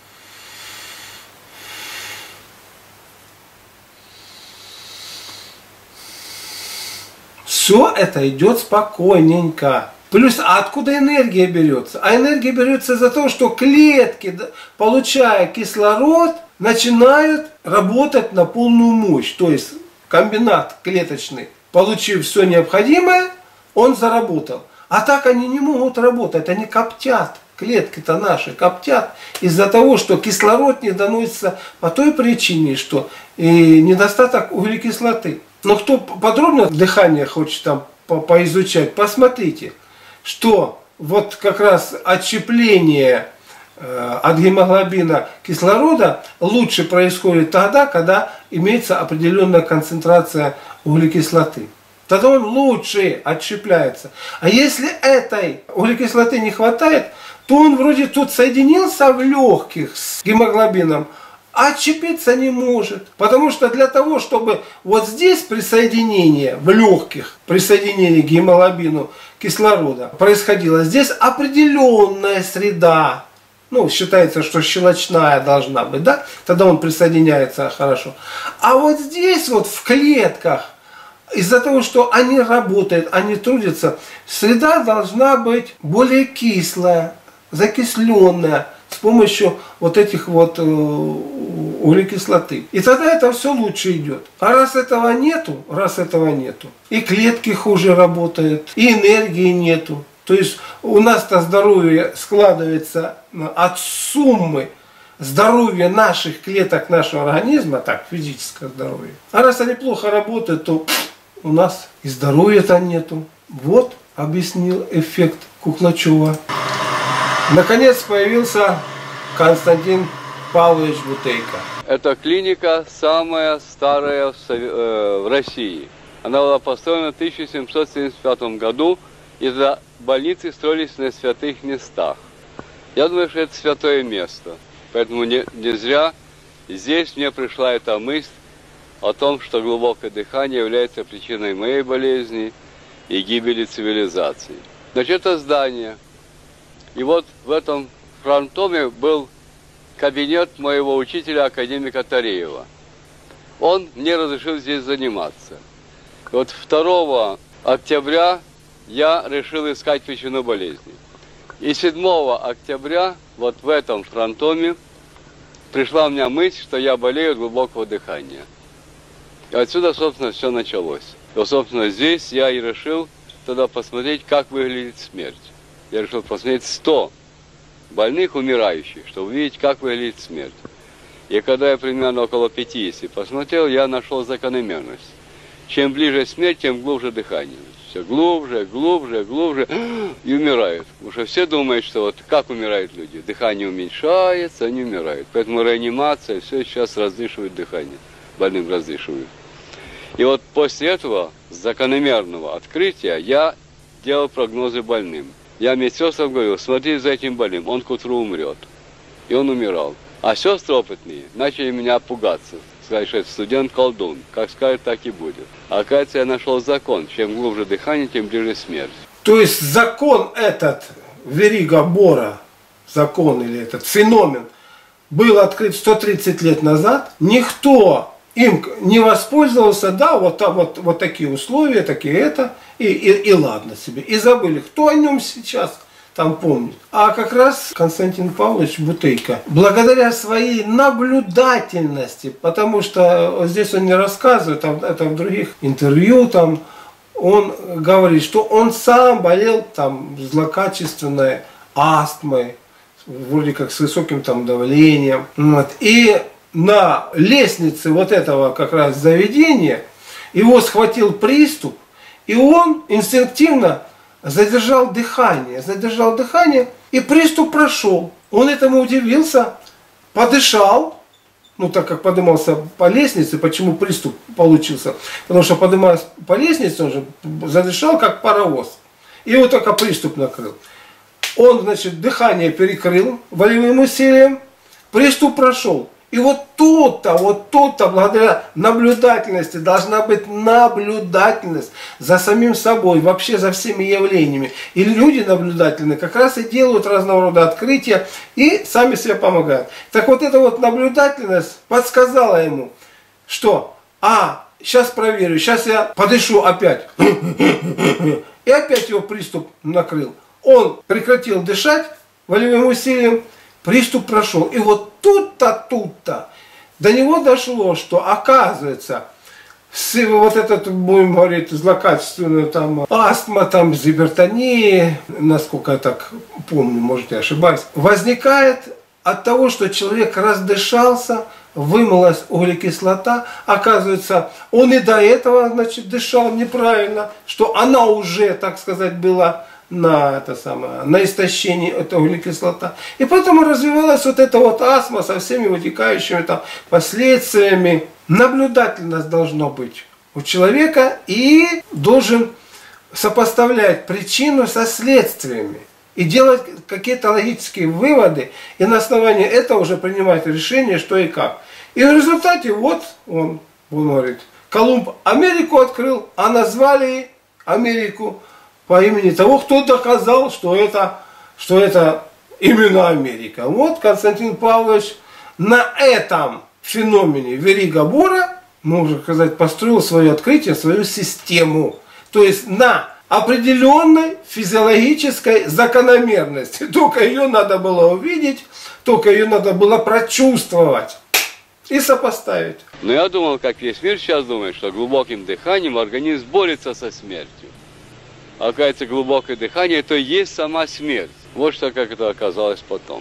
Все это идет спокойненько. Плюс, а откуда энергия берется? А энергия берется из-за того, что клетки, получая кислород, начинают работать на полную мощь. То есть комбинат клеточный, получив все необходимое, он заработал. А так они не могут работать, они коптят. Клетки-то наши коптят из-за того, что кислород не доносится по той причине, что и недостаток углекислоты. Но кто подробно дыхание хочет там по поизучать, посмотрите, что вот как раз отщепление э, от гемоглобина кислорода лучше происходит тогда, когда имеется определенная концентрация углекислоты. Тогда он лучше отщепляется. А если этой углекислоты не хватает, то он вроде тут соединился в легких с гемоглобином, а отщепиться не может. Потому что для того, чтобы вот здесь присоединение в легких, присоединение к гемоглобину кислорода происходило, здесь определенная среда. Ну, считается, что щелочная должна быть, да? Тогда он присоединяется хорошо. А вот здесь вот в клетках, из-за того, что они работают, они трудятся, среда должна быть более кислая, закисленная, с помощью вот этих вот э, углекислоты. И тогда это все лучше идет. А раз этого нету, раз этого нету, и клетки хуже работают, и энергии нету. То есть у нас-то здоровье складывается от суммы здоровья наших клеток нашего организма, так, физическое здоровье. А раз они плохо работают, то у нас и здоровья-то нету. Вот объяснил эффект Куклачева. Наконец появился Константин Павлович Бутейко. Эта клиника самая старая в, Сов... э, в России. Она была построена в тысяча семьсот семьдесят пятом году, и тогда больницы строились на святых местах. Я думаю, что это святое место. Поэтому не, не зря здесь мне пришла эта мысль о том, что глубокое дыхание является причиной моей болезни и гибели цивилизации. Значит, это здание. И вот в этом фронтоме был кабинет моего учителя, академика Тареева. Он мне разрешил здесь заниматься. И вот второго октября я решил искать причину болезни. И седьмого октября вот в этом фронтоме пришла у меня мысль, что я болею от глубокого дыхания. И отсюда, собственно, все началось. И, собственно, здесь я и решил тогда посмотреть, как выглядит смерть. Я решил посмотреть сто больных, умирающих, чтобы увидеть, как выглядит смерть. И когда я примерно около пятидесяти посмотрел, я нашел закономерность. Чем ближе смерть, тем глубже дыхание. Все глубже, глубже, глубже, и умирают. Потому что все думают, что вот как умирают люди. Дыхание уменьшается, они умирают. Поэтому реанимация, все сейчас раздышивают дыхание. Больным раздышивают. И вот после этого закономерного открытия я делал прогнозы больным. Я медсестрам говорил, смотри за этим больным, он к утру умрет. И он умирал. А сестры опытные начали меня пугаться. Сказать, что это студент-колдун. Как скажет, так и будет. А оказывается, я нашел закон. Чем глубже дыхание, тем ближе смерть. То есть закон этот, верига Бора, закон или этот феномен, был открыт сто тридцать лет назад. Никто им не воспользовался, да, вот, там, вот, вот такие условия, такие это, и, и, и ладно себе. И забыли, кто о нем сейчас там помнит. А как раз Константин Павлович Бутейко, благодаря своей наблюдательности, потому что здесь он не рассказывает, а это в других интервью, там, он говорит, что он сам болел там злокачественной астмой, вроде как с высоким там давлением. Вот. И на лестнице вот этого как раз заведения его схватил приступ, и он инстинктивно задержал дыхание, задержал дыхание, и приступ прошел. Он этому удивился, подышал, ну так как поднимался по лестнице, почему приступ получился? Потому что поднимаясь по лестнице, он же задышал как паровоз, и его только приступ накрыл. Он, значит, дыхание перекрыл волевым усилием, приступ прошел. И вот тут-то, вот тут-то, благодаря наблюдательности, должна быть наблюдательность за самим собой, вообще за всеми явлениями. И люди наблюдательные как раз и делают разного рода открытия и сами себе помогают. Так вот эта вот наблюдательность подсказала ему, что, а, сейчас проверю, сейчас я подышу опять. И опять его приступ накрыл. Он прекратил дышать волевым усилием, приступ прошел. И вот тут-то, тут-то до него дошло, что оказывается, вот этот, будем говорить, злокачественную там астма, там гипертония, насколько я так помню, может я ошибаюсь, возникает от того, что человек раздышался, вымылась углекислота, оказывается, он и до этого, значит, дышал неправильно, что она уже, так сказать, была на это самое, на истощение этой углекислота. И поэтому развивалась вот эта вот астма со всеми вытекающими там последствиями. Наблюдательность должна быть у человека и должен сопоставлять причину со следствиями и делать какие-то логические выводы, и на основании этого уже принимать решение, что и как. И в результате вот он, он говорит, Колумб Америку открыл, а назвали Америку по имени того, кто доказал, что это, что это именно Америка. Вот Константин Павлович на этом феномене Верига-Бора, можно сказать, построил свое открытие, свою систему. То есть на определенной физиологической закономерности. Только ее надо было увидеть, только ее надо было прочувствовать и сопоставить. Но я думал, как весь мир сейчас думает, что глубоким дыханием организм борется со смертью. Оказывается, глубокое дыхание – это и есть сама смерть. Вот что, как это оказалось потом.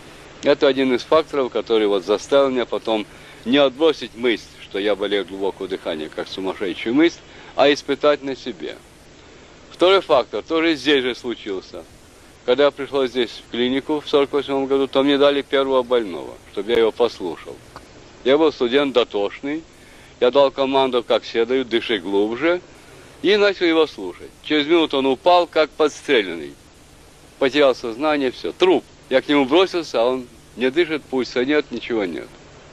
Это один из факторов, который вот заставил меня потом не отбросить мысль, что я болею глубокого дыхания, как сумасшедшую мысль, а испытать на себе. Второй фактор тоже здесь же случился. Когда я пришел здесь в клинику в сорок восьмом году, то мне дали первого больного, чтобы я его послушал. Я был студент дотошный, я дал команду, как все дают, дыши глубже, и начал его слушать. Через минуту он упал, как подстреленный. Потерял сознание, все, труп. Я к нему бросился, а он не дышит, пульса нет, ничего нет.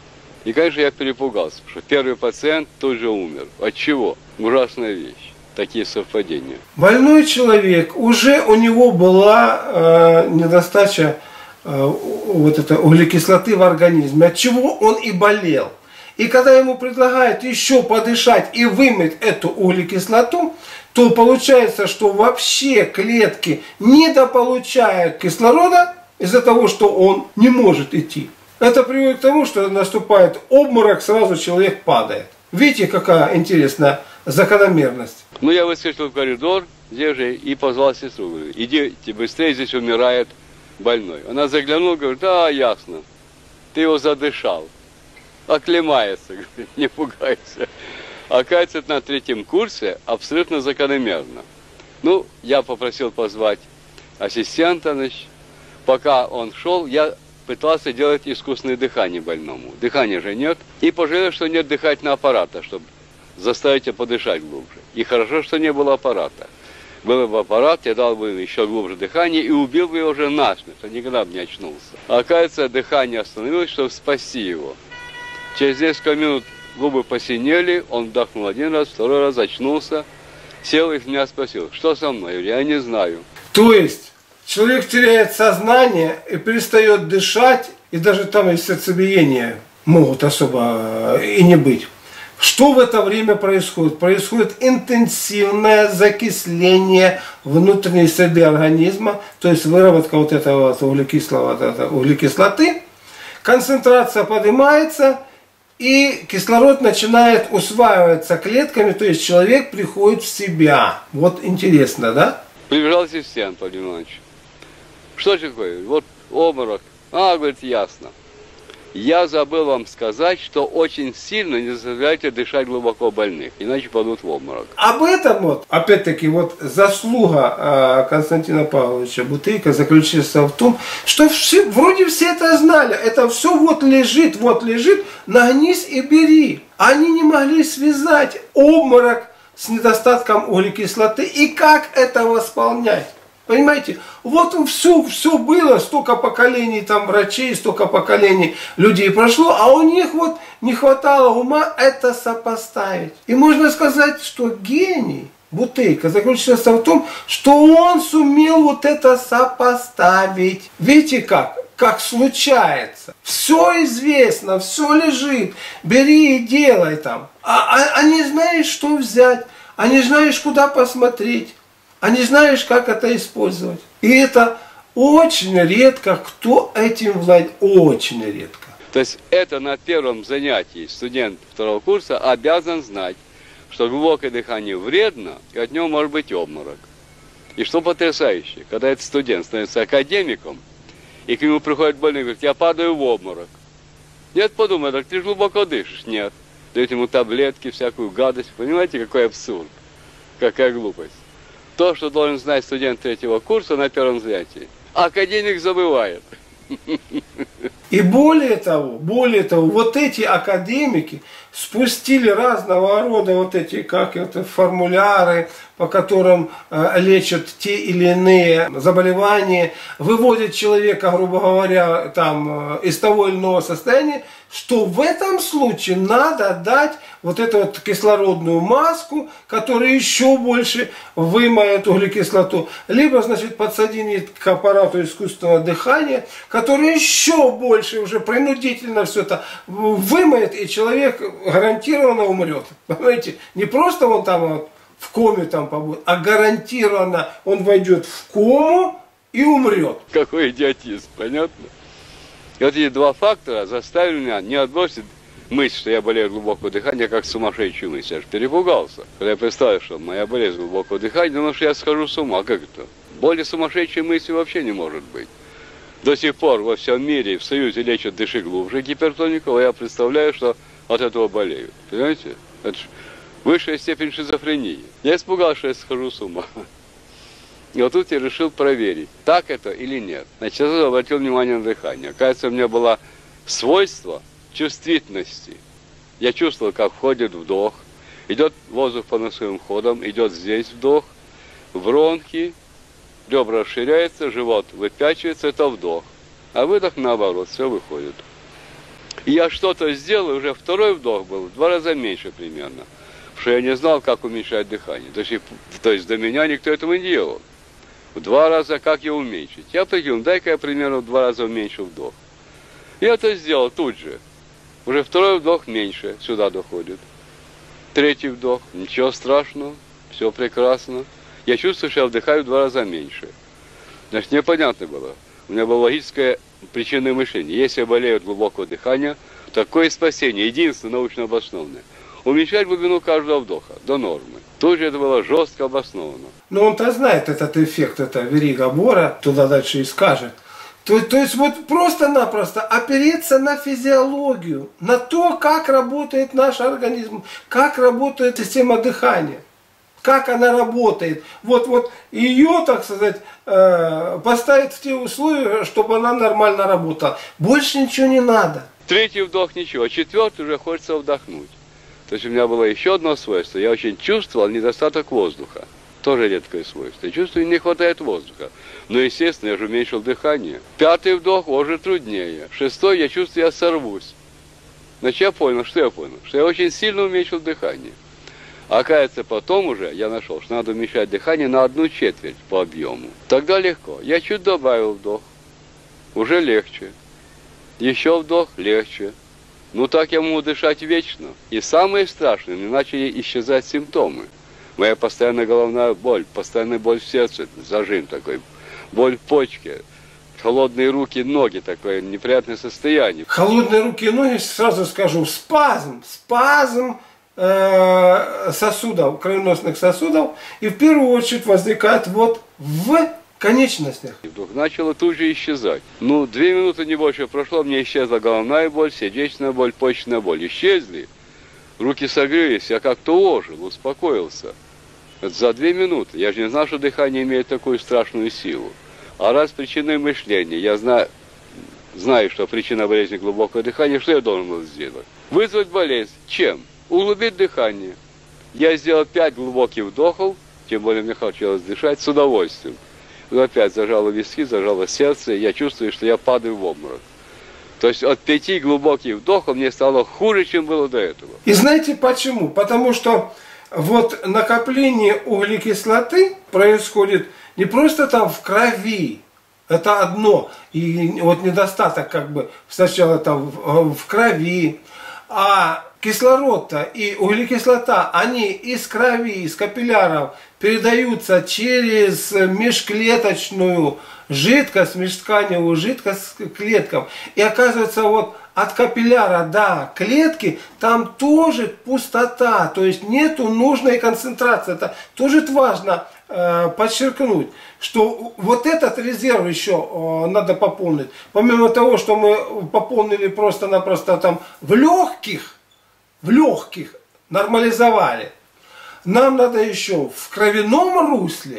И, конечно, я перепугался, потому что первый пациент тут же умер. От чего? Ужасная вещь. Такие совпадения. Больной человек, уже у него была э, недостача э, вот это, углекислоты в организме, от чего он и болел. И когда ему предлагают еще подышать и вымыть эту углекислоту, то получается, что вообще клетки недополучают кислорода из-за того, что он не может идти. Это приводит к тому, что наступает обморок, сразу человек падает. Видите, какая интересная закономерность. Ну, я выскочил в коридор, где же, и позвал сестру. Говорю, идите быстрее, здесь умирает больной. Она заглянула, говорит, да, ясно, ты его задышал. Оклемается, говорит, не пугайся. Оказывается, это на третьем курсе абсолютно закономерно. Ну, я попросил позвать ассистента, значит, пока он шел, я пытался делать искусственное дыхание больному. Дыхания же нет. И пожалел, что нет дыхательного аппарата, чтобы заставить его подышать глубже. И хорошо, что не было аппарата. Был бы аппарат, я дал бы еще глубже дыхание и убил бы его уже насмерть, он никогда бы не очнулся. А оказывается, дыхание остановилось, чтобы спасти его. Через несколько минут губы посинели, он вдохнул один раз, второй раз очнулся, сел и меня спросил, что со мной? Я говорю, я не знаю. То есть человек теряет сознание и перестает дышать, и даже там и сердцебиения могут особо и не быть. Что в это время происходит? Происходит интенсивное закисление внутренней среды организма, то есть выработка вот этого вот углекислого, вот этого углекислоты, концентрация поднимается, и кислород начинает усваиваться клетками, то есть человек приходит в себя. Вот интересно, да? Прибежал ассистент, Владимир Иванович. Что такое? Вот обморок. А, говорит, ясно. Я забыл вам сказать, что очень сильно не заставляйте дышать глубоко больных, иначе падут в обморок. Об этом вот, опять-таки, вот заслуга э, Константина Павловича Бутейко заключается в том, что все, вроде все это знали, это все вот лежит, вот лежит, нагнись и бери. Они не могли связать обморок с недостатком углекислоты и как это восполнять. Понимаете, вот все, все было, столько поколений там врачей, столько поколений людей прошло, а у них вот не хватало ума это сопоставить. И можно сказать, что гений Бутейко заключается в том, что он сумел вот это сопоставить. Видите как? Как случается. Все известно, все лежит, бери и делай там. А, а, а не знаешь, что взять, а не знаешь, куда посмотреть. А не знаешь, как это использовать. И это очень редко, кто этим владеет. Очень редко. То есть это на первом занятии студент второго курса обязан знать, что глубокое дыхание вредно, и от него может быть обморок. И что потрясающе, когда этот студент становится академиком, и к нему приходит больной и говорит, я падаю в обморок. Нет, подумай, так ты же глубоко дышишь. Нет. Дают ему таблетки, всякую гадость. Понимаете, какой абсурд, какая глупость. То, что должен знать студент третьего курса на первом занятии, академик забывает. И более того, более того, вот эти академики спустили разного рода вот эти, как это, формуляры, по которым э, лечат те или иные заболевания, выводят человека, грубо говоря, там, э, из того или иного состояния, что в этом случае надо дать вот эту вот кислородную маску, которая еще больше вымоет углекислоту, либо, значит, подсоединить к аппарату искусственного дыхания, который еще больше уже принудительно все это вымоет, и человек гарантированно умрет. Понимаете, не просто он там вот в коме там побудет, а гарантированно он войдет в кому и умрет. Какой идиотизм, понятно? И вот эти два фактора заставили меня не отбросить мысль, что я болею глубокого дыхания, как сумасшедшую мысль. Я же перепугался. Когда я представил, что моя болезнь глубокого дыхания, думал, что я схожу с ума. Как это? Более сумасшедшей мысли вообще не может быть. До сих пор во всем мире в Союзе лечат «дыши глубже» гипертоников, а я представляю, что от этого болеют. Понимаете? Это же высшая степень шизофрении. Я испугался, что я схожу с ума. И вот тут я решил проверить, так это или нет. Значит, я обратил внимание на дыхание. Оказывается, у меня было свойство чувствительности. Я чувствовал, как входит вдох, идет воздух по носовым ходам, идет здесь вдох, в бронхи, ребра расширяются, живот выпячивается, это вдох. А выдох наоборот, все выходит. И я что-то сделал, уже второй вдох был в два раза меньше примерно. Потому что я не знал, как уменьшать дыхание. То есть, то есть до меня никто этого не делал. В два раза как его уменьшить? Я прикинул, дай-ка я примерно в два раза уменьшу вдох. Я это сделал тут же. Уже второй вдох меньше, сюда доходит. Третий вдох, ничего страшного, все прекрасно. Я чувствую, что я вдыхаю в два раза меньше. Значит, мне понятно было. У меня была логическая причина мышления. Если я болею от глубокого дыхания, такое спасение, единственное научно обоснованное. Уменьшать глубину каждого вдоха до нормы. Тут же это было жестко обосновано. Но он-то знает этот эффект, это Верига Бора, туда дальше и скажет. То, то есть вот просто-напросто опереться на физиологию, на то, как работает наш организм, как работает система дыхания, как она работает. Вот, вот ее, так сказать, э, поставить в те условия, чтобы она нормально работала. Больше ничего не надо. Третий вдох ничего, четвертый уже хочется вдохнуть. То есть у меня было еще одно свойство. Я очень чувствовал недостаток воздуха. Тоже редкое свойство. Я чувствую, не хватает воздуха. Но, естественно, я же уменьшил дыхание. Пятый вдох уже труднее. Шестой, я чувствую, я сорвусь. Значит, я понял, что я понял? Что я очень сильно уменьшил дыхание. А оказывается, потом уже я нашел, что надо уменьшать дыхание на одну четверть по объему. Тогда легко. Я чуть добавил вдох. Уже легче. Еще вдох, легче. Ну так я могу дышать вечно. И самое страшное, мне начали исчезать симптомы. Моя постоянная головная боль, постоянная боль в сердце, зажим такой, боль в почке, холодные руки, ноги, такое неприятное состояние. Холодные руки и ноги, сразу скажу, спазм, спазм э, сосудов, кровеносных сосудов, и в первую очередь возникает вот в конечностях. И вдруг начало тут же исчезать. Ну, две минуты не больше прошло, мне исчезла головная боль, сердечная боль, почечная боль. Исчезли. Руки согрелись, я как-то ожил, успокоился. Это за две минуты. Я же не знал, что дыхание имеет такую страшную силу. А раз причиной мышления, я знаю, знаю, что причина болезни глубокого дыхания, что я должен был сделать? Вызвать болезнь. Чем? Углубить дыхание. Я сделал пять глубоких вдохов, тем более мне хотелось дышать, с удовольствием. Опять зажало виски, зажало сердце, я чувствую, что я падаю в обморок. То есть от пяти глубоких вдохов мне стало хуже, чем было до этого. И знаете почему? Потому что вот накопление углекислоты происходит не просто там в крови, это одно, и вот недостаток как бы сначала там в, в крови, а кислород-то и углекислота, они из крови, из капилляров передаются через межклеточную жидкость, межтканевую жидкость к клеткам. И оказывается, вот от капилляра до клетки там тоже пустота, то есть нету нужной концентрации. Это тоже важно э, подчеркнуть, что вот этот резерв еще э, надо пополнить. Помимо того, что мы пополнили просто-напросто там в легких, в легких нормализовали, нам надо еще в кровяном русле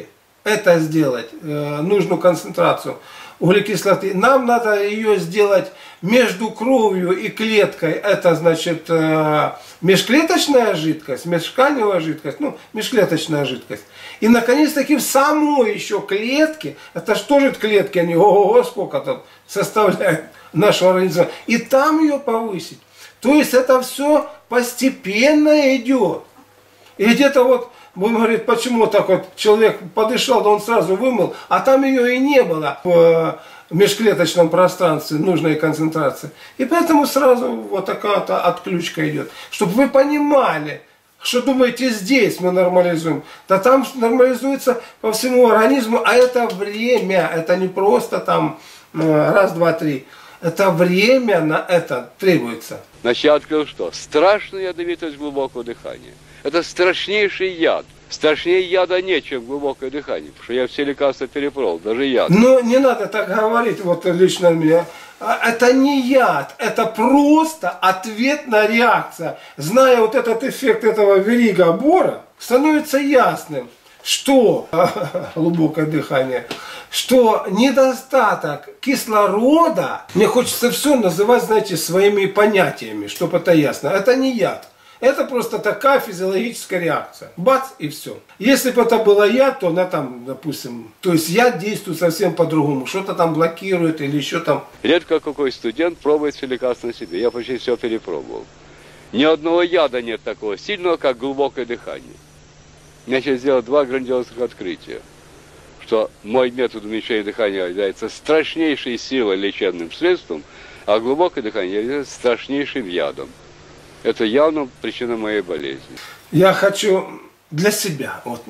это сделать, э, нужную концентрацию углекислоты, нам надо ее сделать между кровью и клеткой. Это значит э, межклеточная жидкость, межтканевая жидкость, ну, межклеточная жидкость. И наконец-таки в самой еще клетке, это что же клетки, они ого-го, сколько там составляют нашего организма, и там ее повысить. То есть это все постепенно идет. И где-то вот, будем говорить, почему так вот человек подышал, да он сразу вымыл, а там ее и не было в межклеточном пространстве нужной концентрации. И поэтому сразу вот такая-то отключка идет. Чтобы вы понимали, что думаете, здесь мы нормализуем. Да там нормализуется по всему организму, а это время, это не просто там раз, два, три. Это время на это требуется. Значит, я открыл что? Страшная ядовитость глубокого дыхания. Это страшнейший яд. Страшнее яда нет, чем глубокое дыхание. Потому что я все лекарства перепробовал, даже яд. Но не надо так говорить, вот лично мне. Это не яд, это просто ответная реакция. Зная вот этот эффект этого Верига-Бора, становится ясным, что глубокое дыхание, что недостаток кислорода, мне хочется все называть, знаете, своими понятиями, чтобы это ясно. Это не яд. Это просто такая физиологическая реакция. Бац, и все. Если бы это было яд, то она там, допустим, то есть яд действует совсем по-другому. Что-то там блокирует или еще там. Редко какой студент пробует все лекарства на себе. Я почти все перепробовал. Ни одного яда нет такого сильного, как глубокое дыхание. Я сейчас сделал два грандиозных открытия. Что мой метод уменьшения дыхания является страшнейшей силой лечебным средством, а глубокое дыхание является страшнейшим ядом. Это явно причина моей болезни. Я хочу для себя, вот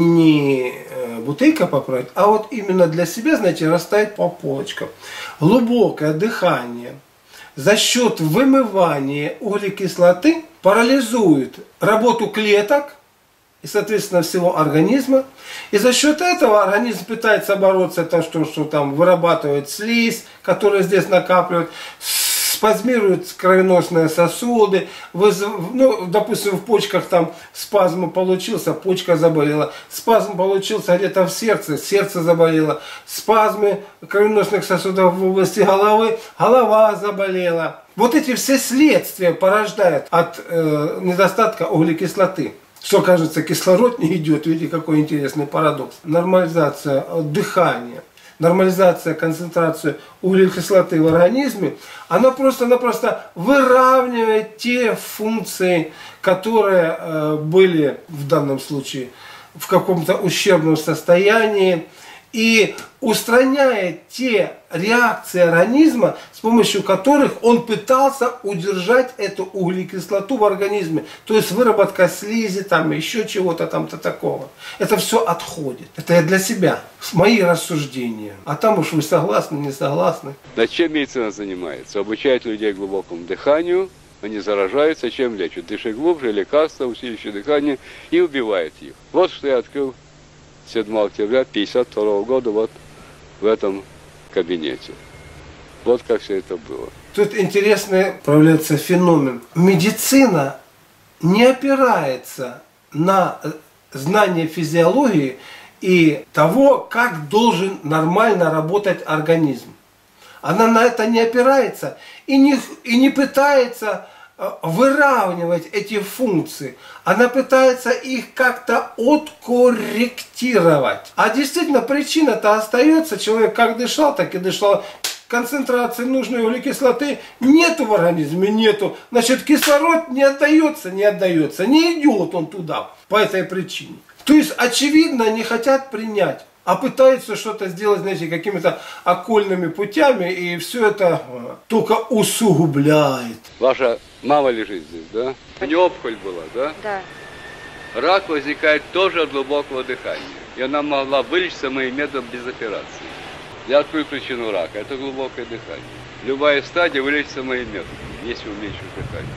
не бутылка поправить, а вот именно для себя, знаете, расставить по полочкам. Глубокое дыхание за счет вымывания углекислоты парализует работу клеток и, соответственно, всего организма. И за счет этого организм пытается бороться, то, что, что там вырабатывает слизь, которая здесь накапливает, спазмируют кровеносные сосуды, вызов, ну, допустим, в почках там спазм получился, почка заболела, спазм получился где-то в сердце, сердце заболело, спазмы кровеносных сосудов в области головы, голова заболела. Вот эти все следствия порождают от э, недостатка углекислоты. Что, кажется, кислород не идет, видите, какой интересный парадокс. Нормализация дыхания, нормализация концентрации углекислоты в организме, она просто-напросто выравнивает те функции, которые э, были в данном случае в каком-то ущербном состоянии, и устраняет те реакции организма, с помощью которых он пытался удержать эту углекислоту в организме. То есть выработка слизи, там еще чего-то там-то такого. Это все отходит. Это я для себя, мои рассуждения. А там уж вы согласны, не согласны. Над чем медицина занимается? Обучает людей глубокому дыханию, они заражаются, чем лечат? Дыши глубже, лекарства, усиливающие дыхание, и убивает их. Вот что я открыл седьмого октября тысяча девятьсот пятьдесят второго года вот в этом кабинете. Вот как все это было. Тут интересный проявляется феномен. Медицина не опирается на знание физиологии и того, как должен нормально работать организм. Она на это не опирается и не, и не пытается выравнивать эти функции. Она пытается их как-то откорректировать. А действительно причина-то остается. Человек как дышал, так и дышал. Концентрации нужной углекислоты нету в организме, нету. Значит, кислород не отдается, не отдается. Не идет он туда по этой причине. То есть, очевидно, не хотят принять, а пытаются что-то сделать, знаете, какими-то окольными путями, и все это только усугубляет. Ваша мама лежит здесь, да? У нее опухоль была, да? Да. Рак возникает тоже от глубокого дыхания. И она могла вылечиться моим методом без операции. Я открою причину рака. Это глубокое дыхание. Любая стадия вылечится моим методом, если уменьшить дыхание.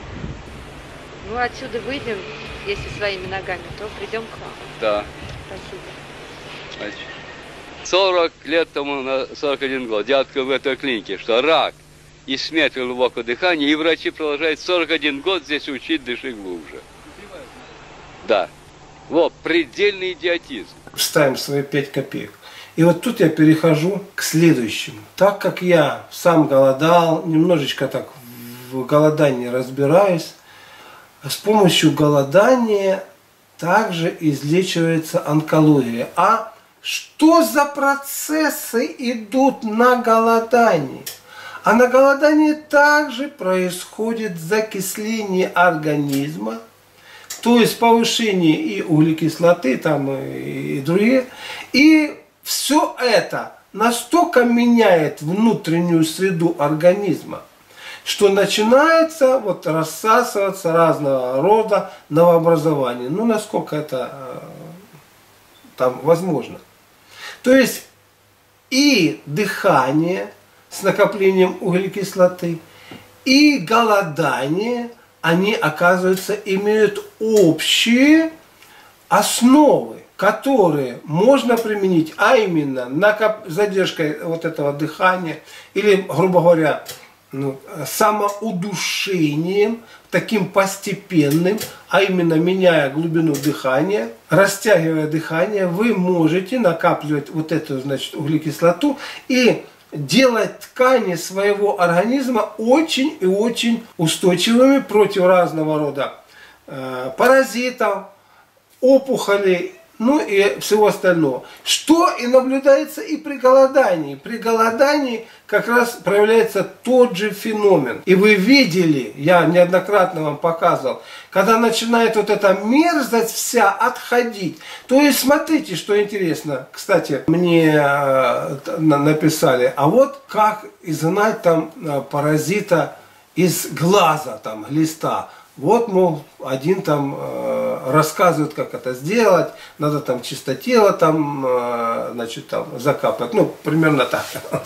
Ну, отсюда выйдем, если своими ногами, то придем к вам. Да. Спасибо. Значит, сорок лет тому, на сорок один год, я открыл в этой клинике, что рак и смерть глубокого дыхания, и врачи продолжают сорок один год здесь учить дыши глубже. Да. Вот, предельный идиотизм. Вставим свои пять копеек. И вот тут я перехожу к следующему. Так как я сам голодал, немножечко так в голодании разбираюсь, с помощью голодания также излечивается онкология. А что за процессы идут на голодании? А на голодании также происходит закисление организма, то есть повышение и углекислоты, там, и, и другие. И все это настолько меняет внутреннюю среду организма, что начинается вот рассасываться разного рода новообразования. Ну, насколько это э, там возможно. То есть и дыхание с накоплением углекислоты, и голодание, они, оказывается, имеют общие основы, которые можно применить, а именно накоп... задержкой вот этого дыхания, или, грубо говоря, ну, самоудушением, таким постепенным, а именно меняя глубину дыхания, растягивая дыхание, вы можете накапливать вот эту, значит, углекислоту и делать ткани своего организма очень и очень устойчивыми против разного рода э, паразитов, опухолей, ну и всего остального. Что и наблюдается и при голодании. При голодании как раз проявляется тот же феномен. И вы видели, я неоднократно вам показывал, когда начинает вот эта мерзость вся отходить. То есть смотрите, что интересно. Кстати, мне написали, а вот как изгнать там паразита из глаза, там, глиста. Вот, мол, один там э, рассказывает, как это сделать, надо там чистотело там, э, значит, там закапать, ну, примерно так.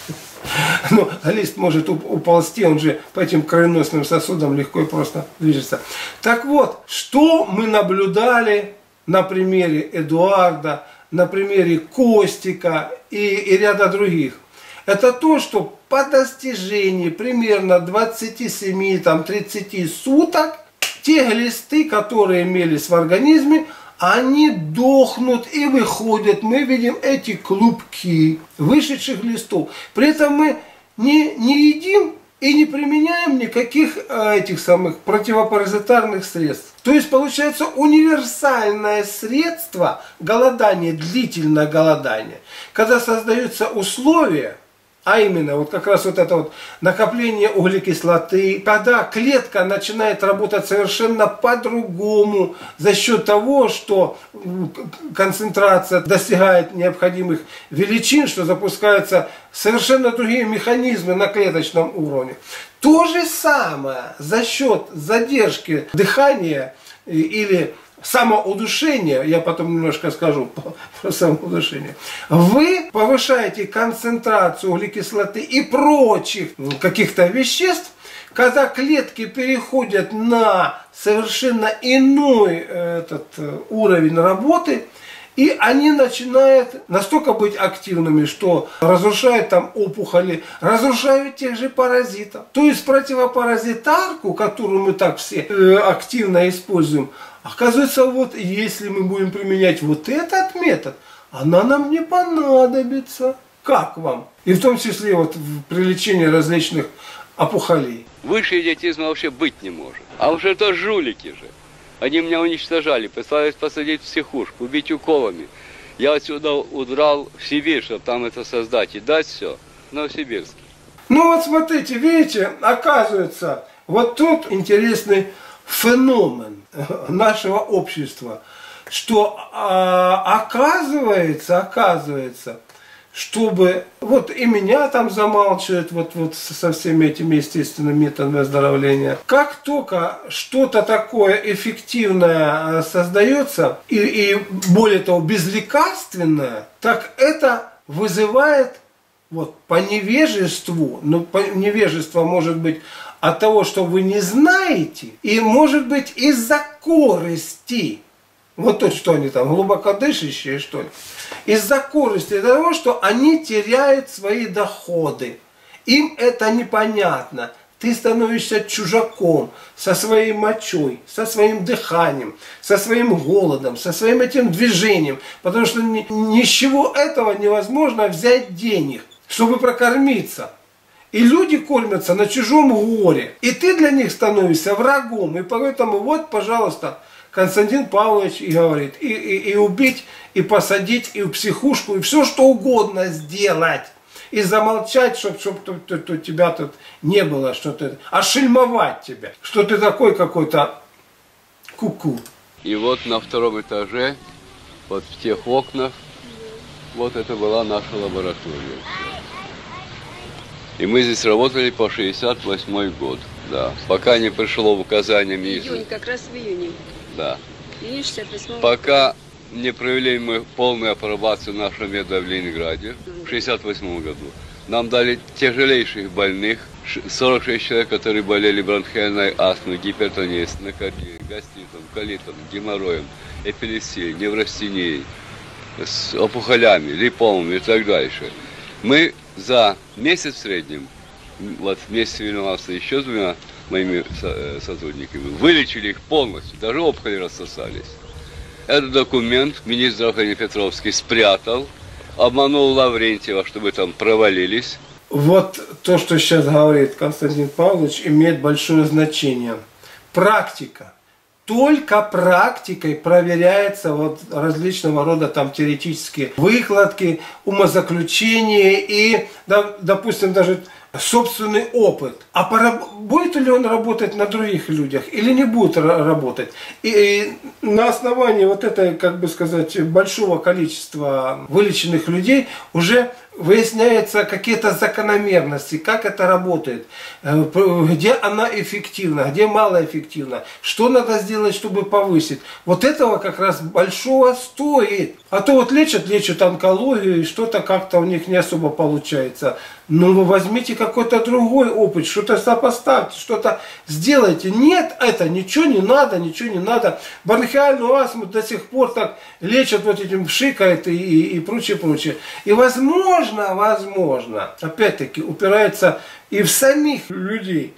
Ну, лист может уползти, он же по этим кровеносным сосудам легко и просто движется. Так вот, что мы наблюдали на примере Эдуарда, на примере Костика и, и ряда других? Это то, что по достижении примерно двадцати семи — тридцати суток те глисты, которые имелись в организме, они дохнут и выходят. Мы видим эти клубки вышедших листов. При этом мы не, не едим и не применяем никаких этих самых противопаразитарных средств. То есть получается универсальное средство голодания, длительное голодание, когда создаются условия, а именно, вот как раз вот это вот накопление углекислоты, когда клетка начинает работать совершенно по-другому за счет того, что концентрация достигает необходимых величин, что запускаются совершенно другие механизмы на клеточном уровне. То же самое за счет задержки дыхания или самоудушение, я потом немножко скажу про самоудушение, вы повышаете концентрацию углекислоты и прочих каких-то веществ, когда клетки переходят на совершенно иной этот уровень работы, и они начинают настолько быть активными, что разрушают там опухоли, разрушают тех же паразитов. То есть противопаразитарку, которую мы так все активно используем, оказывается, вот если мы будем применять вот этот метод, она нам не понадобится. Как вам? И в том числе вот при лечении различных опухолей. Выше идиотизма вообще быть не может. А уж это жулики же. Они меня уничтожали, пытались посадить в психушку, убить уколами. Я отсюда удрал в Сибирь, чтобы там это создать и дать все. Новосибирск. Ну вот смотрите, видите, оказывается, вот тут интересный феномен нашего общества, что а, оказывается, оказывается, чтобы вот и меня там замалчивают вот, вот со всеми этими естественными методами оздоровления. Как только что-то такое эффективное создается, и, и более того безлекарственное, так это вызывает вот, по невежеству, ну по невежество может быть от того, что вы не знаете, и может быть из-за корысти. Вот то, что они там глубокодышащие, что ли. Из-за корысти того, что они теряют свои доходы. Им это непонятно. ты становишься чужаком со своей мочой, со своим дыханием, со своим голодом, со своим этим движением. Потому что ни, ни с чего этого невозможно взять денег, чтобы прокормиться. И люди кормятся на чужом горе. И ты для них становишься врагом. И поэтому вот, пожалуйста, Константин Павлович и говорит, и, и, и убить, и посадить, и в психушку, и все что угодно сделать. И замолчать, чтобы чтоб, чтоб, чтоб, чтоб тебя тут не было, что ты, ошельмовать тебя, что ты такой какой-то ку-ку. И вот на втором этаже, вот в тех окнах, вот это была наша лаборатория. И мы здесь работали по шестьдесят восьмой год, да. Пока не пришло указание министра. Июнь, как раз в июне. Да. Июнь шестьдесят восьмого. Пока не провели мы полную апробацию нашего меда в Ленинграде в шестьдесят восьмом году. Нам дали тяжелейших больных, сорок шесть человек, которые болели бронхиальной астмой, гипертонией, стенокардией, гастритом, колитом, геморроем, эпилепсией, неврастенией, с опухолями, липомами и так дальше. Мы за месяц в среднем, вот вместе с Вильнюсом еще с двумя моими сотрудниками, вылечили их полностью, даже опухоли рассосались. Этот документ министр здравоохранения Петровский спрятал, обманул Лаврентьева, чтобы там провалились. Вот то, что сейчас говорит Константин Павлович, имеет большое значение. Практика. Только практикой проверяется вот различного рода там теоретические выкладки, умозаключения и, да, допустим, даже собственный опыт. А пора, будет ли он работать на других людях или не будет работать? И, и на основании вот этой, как бы сказать, большого количества вылеченных людей уже выясняются какие-то закономерности, как это работает, где она эффективна, где малоэффективна, что надо сделать, чтобы повысить. Вот этого как раз большого стоит. А то вот лечат, лечат онкологию, и что-то как-то у них не особо получается. Ну вы возьмите какой-то другой опыт, что-то сопоставьте, что-то сделайте. Нет, это ничего не надо, ничего не надо. Бронхиальную астму до сих пор так лечат, вот этим пшикает и, и, и прочее, прочее. И возможно, возможно, опять-таки упирается и в самих людей.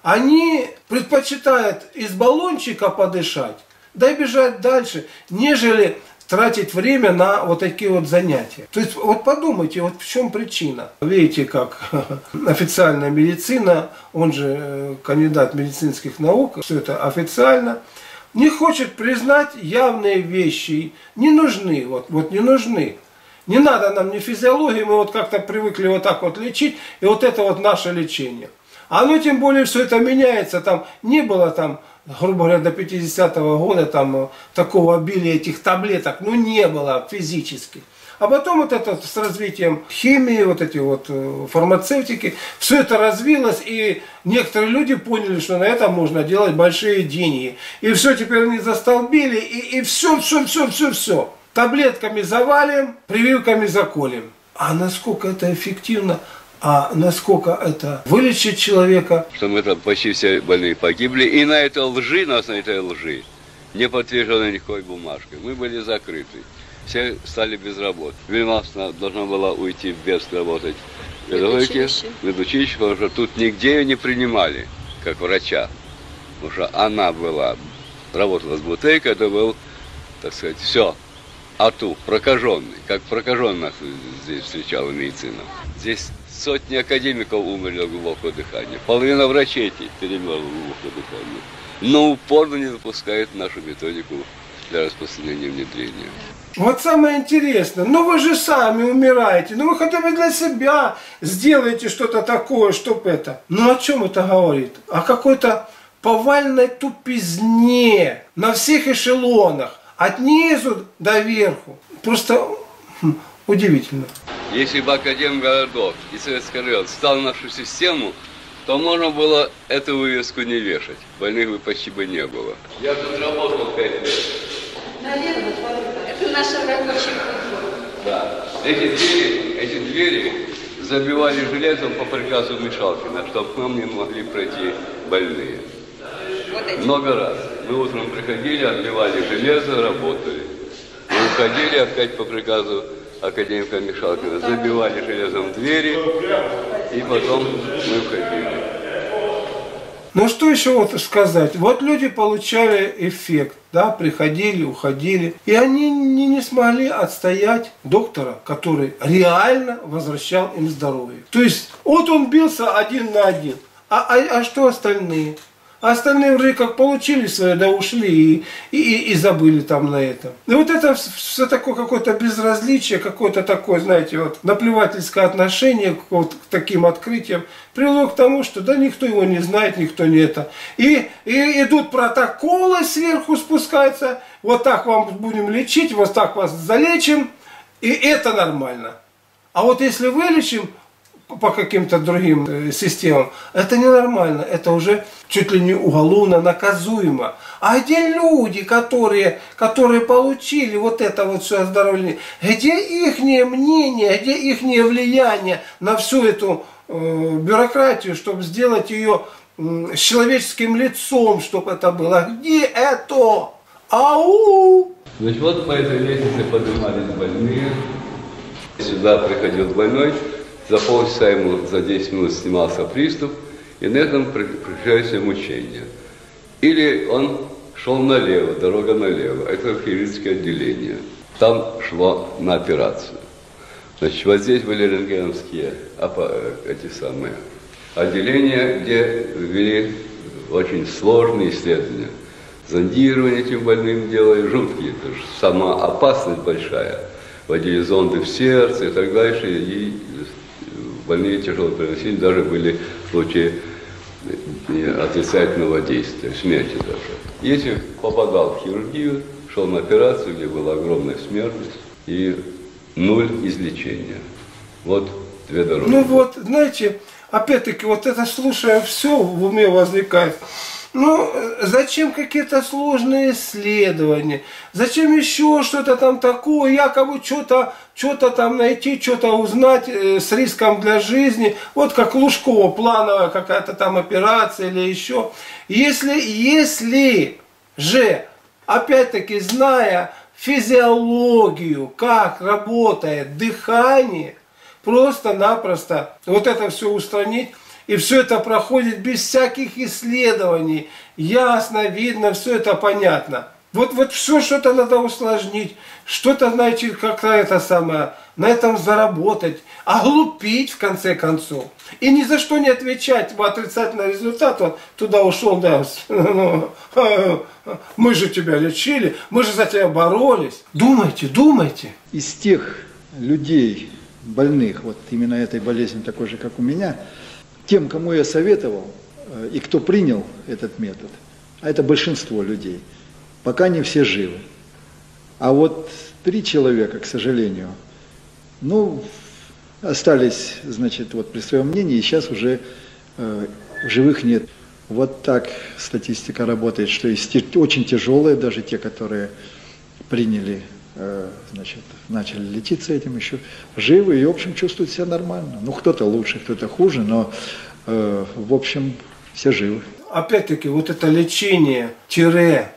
Они предпочитают из баллончика подышать, да и бежать дальше, нежели тратить время на вот такие вот занятия. То есть вот подумайте, вот в чем причина. Видите, как официальная медицина, он же кандидат медицинских наук, все это официально, не хочет признать явные вещи, не нужны, вот, вот не нужны. Не надо нам ни физиологии, мы вот как-то привыкли вот так вот лечить, и вот это вот наше лечение. А ну тем более все это меняется, там не было там, грубо говоря, до пятидесятого года там такого обилия этих таблеток, ну не было физически. А потом вот это с развитием химии, вот эти вот фармацевтики, все это развилось, и некоторые люди поняли, что на этом можно делать большие деньги. И все, теперь они застолбили, и, и все, все, все, все, все. Таблетками завалим, прививками заколем. А насколько это эффективно? А насколько это вылечит человека? Что мы там почти все больные погибли. И на этой лжи, на основе этой лжи, не подтвержденной никакой бумажкой, мы были закрыты. Все стали без работы. Вильнюсовна должна была уйти в Берск работать в педагогике, в медучилище, потому что тут нигде ее не принимали, как врача. Потому что она была, работала с бутейкой, это был, так сказать, все. Ату, прокаженный, как прокаженных здесь встречала медицина. Здесь сотни академиков умерли от глубокого дыхания. Половина врачей перемерла от глубокого дыхания. Но упорно не допускают нашу методику для распространения и внедрения. Вот самое интересное, ну вы же сами умираете, ну вы хотя бы для себя сделаете что-то такое, чтобы это. Ну о чем это говорит? О какой-то повальной тупизне на всех эшелонах. От низу до верху. Просто хм, удивительно. Если бы Академгородок и Советский район стал в нашу систему, то можно было эту вывеску не вешать. Больных бы почти бы не было. Я тут работал пять лет. Наверное, это наша рабочая культура. Да. Эти двери, эти двери забивали железом по приказу Мишалкина, чтобы к нам не могли пройти больные. Вот много раз. Мы утром приходили, отбивали железо, работали. Мы уходили опять по приказу академика Мишалкина, забивали железом двери, и потом мы уходили. Но что еще вот сказать? Вот люди получали эффект, да, приходили, уходили, и они не, не смогли отстоять доктора, который реально возвращал им здоровье. То есть, вот он бился один на один, а, а, а что остальные? А остальные вроде как получили свое, да ушли и, и, и забыли там на этом. И вот это все такое какое-то безразличие, какое-то такое, знаете, вот наплевательское отношение к, вот, к таким открытиям привело к тому, что да никто его не знает, никто не это. И, и идут протоколы сверху спускаются, вот так вам будем лечить, вот так вас залечим, и это нормально. А вот если вылечим по каким-то другим системам, это ненормально, это уже чуть ли не уголовно наказуемо. А где люди, которые, которые получили вот это вот все оздоровление, где их мнение, где их влияние на всю эту э, бюрократию, чтобы сделать ее э, с человеческим лицом, чтобы это было? Где это? Ау! Значит, вот по этой лестнице поднимались больные, сюда приходил больной, за полчаса ему, за десять минут снимался приступ, и на этом прекращается мучение. Или он шел налево, дорога налево, это хирургическое отделение. Там шло на операцию. Значит, вот здесь были рентгеновские эти самые отделения, где вели очень сложные исследования. Зондирование этим больным делали жуткие, это же сама опасность большая. Водили зонды в сердце и так дальше, и больные тяжело переносили, даже были случаи отрицательного действия, смерти даже. Если попадал в хирургию, шел на операцию, где была огромная смертность и нуль излечения. Вот две дороги. Ну вот, знаете, опять-таки, вот это слушая все, в уме возникает. Ну, зачем какие-то сложные исследования? Зачем еще что-то там такое, якобы что-то что-то там найти, что-то узнать э, с риском для жизни? Вот как Лужкова, плановая какая-то там операция или еще. Если, если же, опять-таки, зная физиологию, как работает дыхание, просто-напросто вот это все устранить, и все это проходит без всяких исследований. Ясно, видно, все это понятно. Вот, вот все что-то надо усложнить. Что-то, знаете, как-то это самое, на этом заработать. Оглупить, в конце концов. И ни за что не отвечать в отрицательный результат. Он туда ушел, да, мы же тебя лечили, мы же за тебя боролись. Думайте, думайте. Из тех людей, больных, вот именно этой болезнью, такой же, как у меня, тем, кому я советовал, и кто принял этот метод, а это большинство людей, пока не все живы. А вот три человека, к сожалению, ну, остались, значит, вот при своем мнении, и сейчас уже э, живых нет. Вот так статистика работает, что есть очень тяжелые, даже те, которые приняли, э, значит, начали лечиться этим, еще живы и, в общем, чувствуют себя нормально. Ну, кто-то лучше, кто-то хуже, но, э, в общем, все живы. Опять-таки, вот это лечение, тире,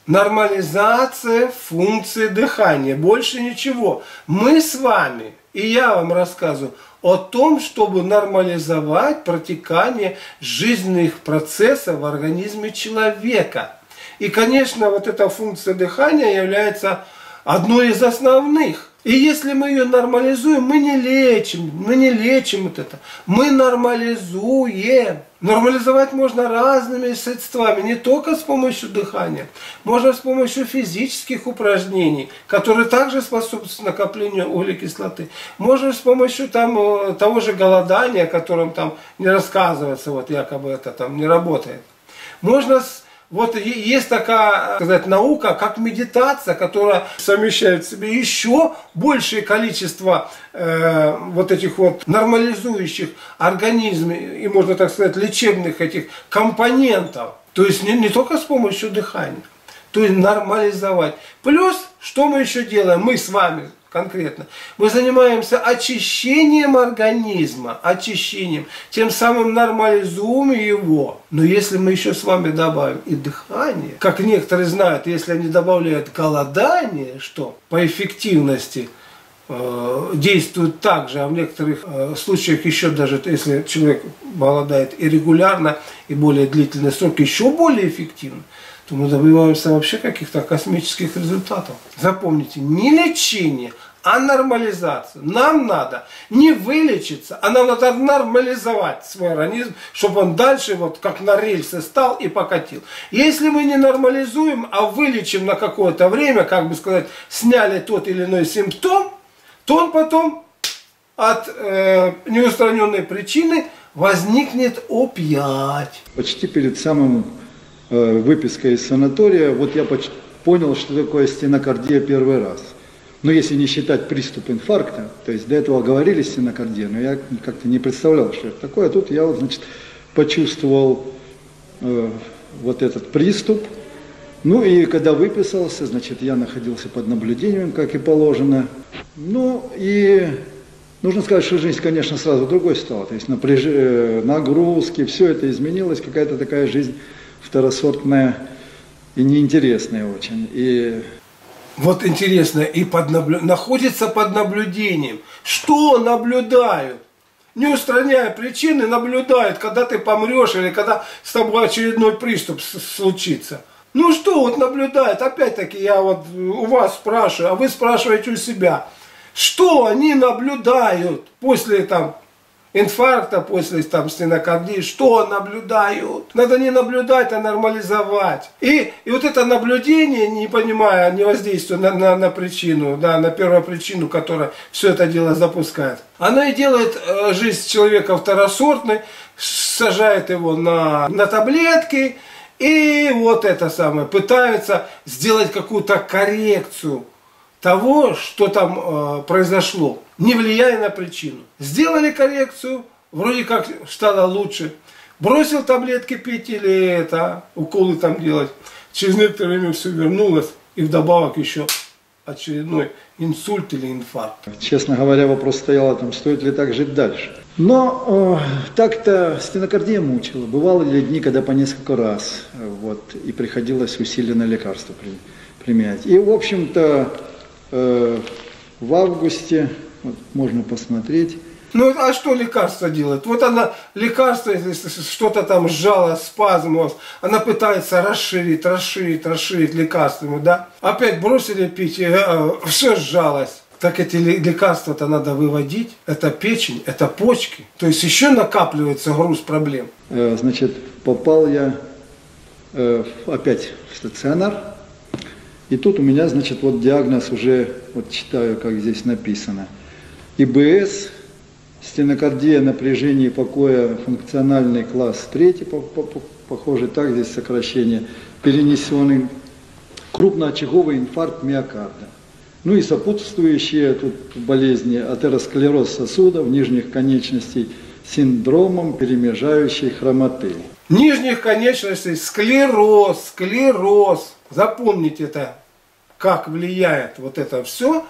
нормализация функции дыхания, больше ничего. Мы с вами, и я вам рассказываю о том, чтобы нормализовать протекание жизненных процессов в организме человека. И, конечно, вот эта функция дыхания является одной из основных. И если мы ее нормализуем, мы не лечим, мы не лечим вот это, мы нормализуем. Нормализовать можно разными средствами, не только с помощью дыхания, можно с помощью физических упражнений, которые также способствуют накоплению углекислоты. Можно с помощью там, того же голодания, о котором там не рассказывается, вот якобы это там не работает. Можно с Вот есть такая, сказать, наука, как медитация, которая совмещает в себе еще большее количество э, вот этих вот нормализующих организм, и можно так сказать, лечебных этих компонентов. То есть не, не только с помощью дыхания, то есть нормализовать. Плюс, что мы еще делаем, мы с вами конкретно, мы занимаемся очищением организма, очищением, тем самым нормализуем его. Но если мы еще с вами добавим и дыхание, как некоторые знают, если они добавляют голодание, что по эффективности э, действуют так же, а в некоторых э, случаях еще даже, если человек голодает и регулярно, и более длительный срок, еще более эффективно, то мы добиваемся вообще каких-то космических результатов. Запомните, не лечение, а нормализация. Нам надо не вылечиться, а нам надо нормализовать свой организм, чтобы он дальше вот как на рельсы стал и покатил. Если мы не нормализуем, а вылечим на какое-то время, как бы сказать, сняли тот или иной симптом, то он потом от э, неустраненной причины возникнет опять. Почти перед самым э, выпиской из санатория, вот я понял, что такое стенокардия первый раз. Ну, если не считать приступ инфаркта, то есть до этого говорили стенокардия, но я как-то не представлял, что это такое. А тут я, вот, значит, почувствовал э, вот этот приступ. Ну, и когда выписался, значит, я находился под наблюдением, как и положено. Ну, и нужно сказать, что жизнь, конечно, сразу другой стала. То есть напряж... нагрузки, все это изменилось, какая-то такая жизнь второсортная и неинтересная очень. И... Вот интересно, и под наблю... находится под наблюдением. Что наблюдают? Не устраняя причины, наблюдают, когда ты помрешь или когда с тобой очередной приступ случится. Ну что вот наблюдают? Опять-таки я вот у вас спрашиваю, а вы спрашиваете у себя. Что они наблюдают после там инфаркта, после там стенокардии? Что наблюдают? Надо не наблюдать, а нормализовать. И, и вот это наблюдение, не понимая, не воздействуя на, на, на причину, да, на первую причину, которая все это дело запускает, оно и делает э, жизнь человека второсортной, сажает его на, на таблетки, и вот это самое, пытаются сделать какую-то коррекцию того, что там э, произошло, не влияя на причину. Сделали коррекцию, вроде как стало лучше. Бросил таблетки пить или это, уколы там делать. Через некоторое время все вернулось. И вдобавок еще очередной инсульт или инфаркт. Честно говоря, вопрос стоял о том, стоит ли так жить дальше. Но э, так-то стенокардия мучила. Бывало ли дни, когда по несколько раз. Вот, и приходилось усиленное лекарство при, применять. И, в общем-то, э, в августе, вот, можно посмотреть. Ну, а что лекарство делает? Вот она, лекарство, если что-то там сжало, спазм, она пытается расширить, расширить, расширить лекарствами, да? Опять бросили пить, и э, все сжалось. Так эти лекарства-то надо выводить. Это печень, это почки. То есть еще накапливается груз проблем. Э, значит, попал я э, опять в стационар. И тут у меня, значит, вот диагноз уже, вот читаю, как здесь написано. И бэ эс, стенокардия, напряжение покоя, функциональный класс третий, похоже, так здесь сокращение, перенесенный, крупноочаговый инфаркт миокарда. Ну и сопутствующие тут болезни, атеросклероз сосудов, нижних конечностей, синдромом перемежающей хромоты. Нижних конечностей, склероз, склероз. Запомните это, как влияет вот это все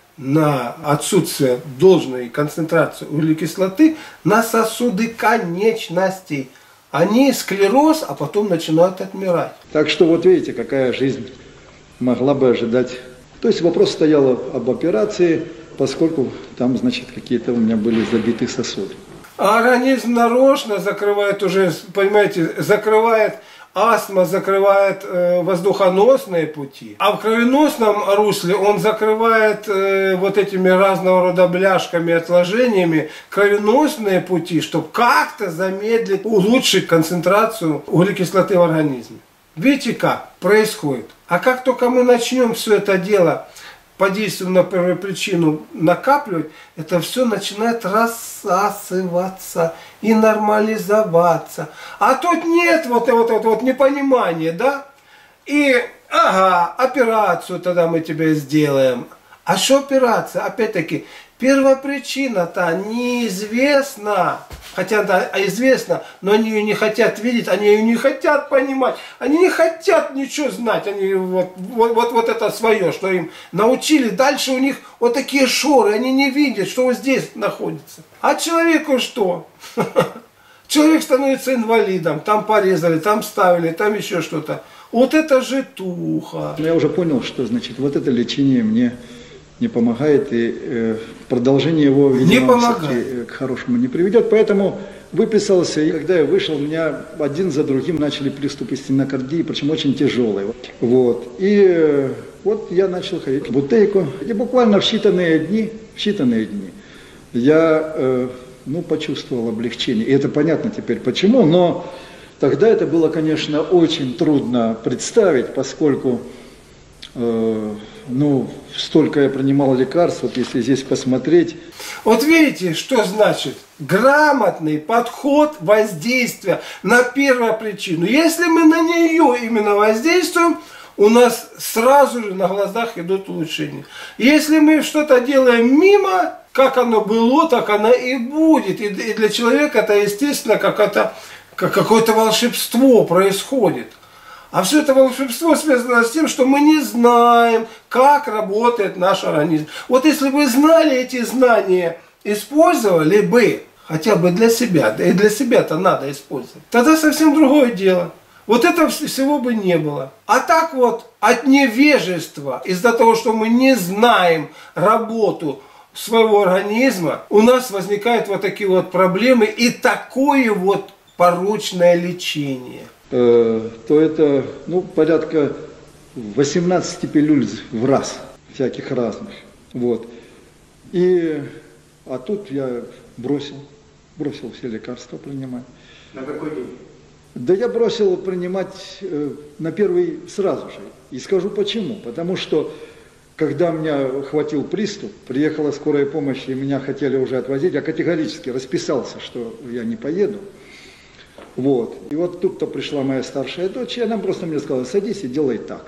на отсутствие должной концентрации углекислоты на сосуды конечностей. Они склероз, а потом начинают отмирать. Так что вот видите, какая жизнь могла бы ожидать. То есть вопрос стоял об операции, поскольку там, значит, какие-то у меня были забиты сосуды. А организм нарочно закрывает уже, понимаете, закрывает астма, закрывает э, воздухоносные пути. А в кровеносном русле он закрывает э, вот этими разного рода бляшками, отложениями кровеносные пути, чтобы как-то замедлить, улучшить концентрацию углекислоты в организме. Видите, как происходит? А как только мы начнем все это дело по действию на первую причину накапливать, это все начинает рассасываться и нормализоваться. А тут нет вот этого вот, вот непонимания, да? И, ага, операцию тогда мы тебе сделаем. А что операция? Опять-таки, первопричина-то неизвестна. Хотя она известна, но они ее не хотят видеть, они ее не хотят понимать. Они не хотят ничего знать. Они вот, вот, вот, вот это свое, что им научили. Дальше у них вот такие шоры. Они не видят, что вот здесь находится. А человеку что? Человек становится инвалидом. Там порезали, там ставили, там еще что-то. Вот это же туха. Я уже понял, что значит вот это лечение мне не помогает, и э, продолжение его, видимо, к хорошему не приведет. Поэтому выписался, и когда я вышел, у меня один за другим начали приступы стенокардии, причем очень тяжелые. Вот. И э, вот я начал ходить в Бутейку, и буквально в считанные дни, в считанные дни я э, ну, почувствовал облегчение. И это понятно теперь почему, но тогда это было, конечно, очень трудно представить, поскольку э, ну, столько я принимал лекарств, вот если здесь посмотреть. Вот видите, что значит грамотный подход воздействия на первопричину. Если мы на нее именно воздействуем, у нас сразу же на глазах идут улучшения. Если мы что-то делаем мимо, как оно было, так оно и будет. И для человека это, естественно, как это, как какое-то волшебство происходит. А все это волшебство связано с тем, что мы не знаем, как работает наш организм. Вот если бы знали эти знания, использовали бы, хотя бы для себя, да и для себя-то надо использовать, тогда совсем другое дело. Вот этого всего бы не было. А так вот, от невежества, из-за того, что мы не знаем работу своего организма, у нас возникают вот такие вот проблемы и такое вот порочное лечение. То это, ну, порядка восемнадцати пилюль в раз, всяких разных. Вот. И, а тут я бросил, бросил все лекарства принимать. На какой день? Да я бросил принимать э, на первый сразу же. И скажу почему. Потому что, когда меня хватил приступ, приехала скорая помощь, и меня хотели уже отвозить, я категорически расписался, что я не поеду. Вот. И вот тут-то пришла моя старшая дочь, и она просто мне сказала: садись и делай так.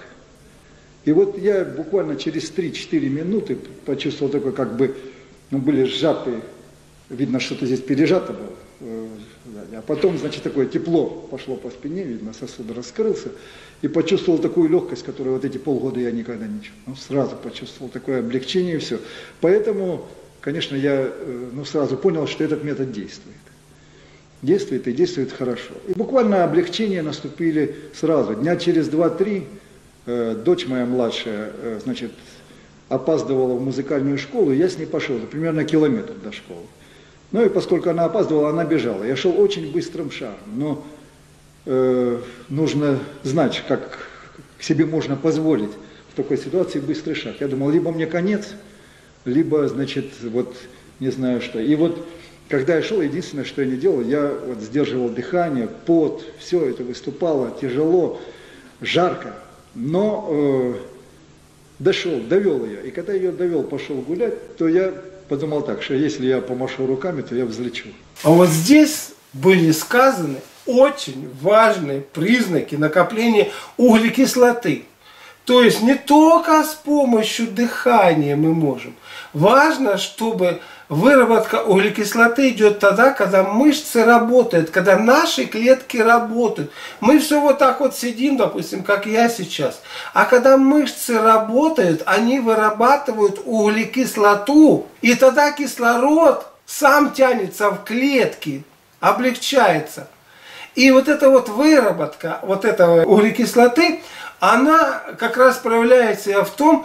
И вот я буквально через три-четыре минуты почувствовал такой, как бы, ну, были сжатые, видно, что-то здесь пережато было. А потом, значит, такое тепло пошло по спине, видно, сосуд раскрылся, и почувствовал такую легкость, которую вот эти полгода я никогда не чувствовал. Ну, сразу почувствовал такое облегчение и все. Поэтому, конечно, я, ну, сразу понял, что этот метод действует. Действует и действует хорошо. И буквально облегчения наступили сразу. Дня через два-три э, дочь моя младшая, э, значит, опаздывала в музыкальную школу, и я с ней пошел, примерно километр до школы. Ну и поскольку она опаздывала, она бежала. Я шел очень быстрым шагом, но э, нужно знать, как себе можно позволить в такой ситуации быстрый шаг. Я думал, либо мне конец, либо, значит, вот не знаю что. И вот когда я шел, единственное, что я не делал, я вот сдерживал дыхание, пот, все это выступало тяжело, жарко, но э, дошел, довел ее. И когда я ее довел, пошел гулять, то я подумал так, что если я помашу руками, то я взлечу. А вот здесь были сказаны очень важные признаки накопления углекислоты. То есть не только с помощью дыхания мы можем. Важно, чтобы выработка углекислоты идет тогда, когда мышцы работают, когда наши клетки работают. Мы все вот так вот сидим, допустим, как я сейчас. А когда мышцы работают, они вырабатывают углекислоту. И тогда кислород сам тянется в клетки, облегчается. И вот эта вот выработка вот этого углекислоты, она как раз проявляется в том,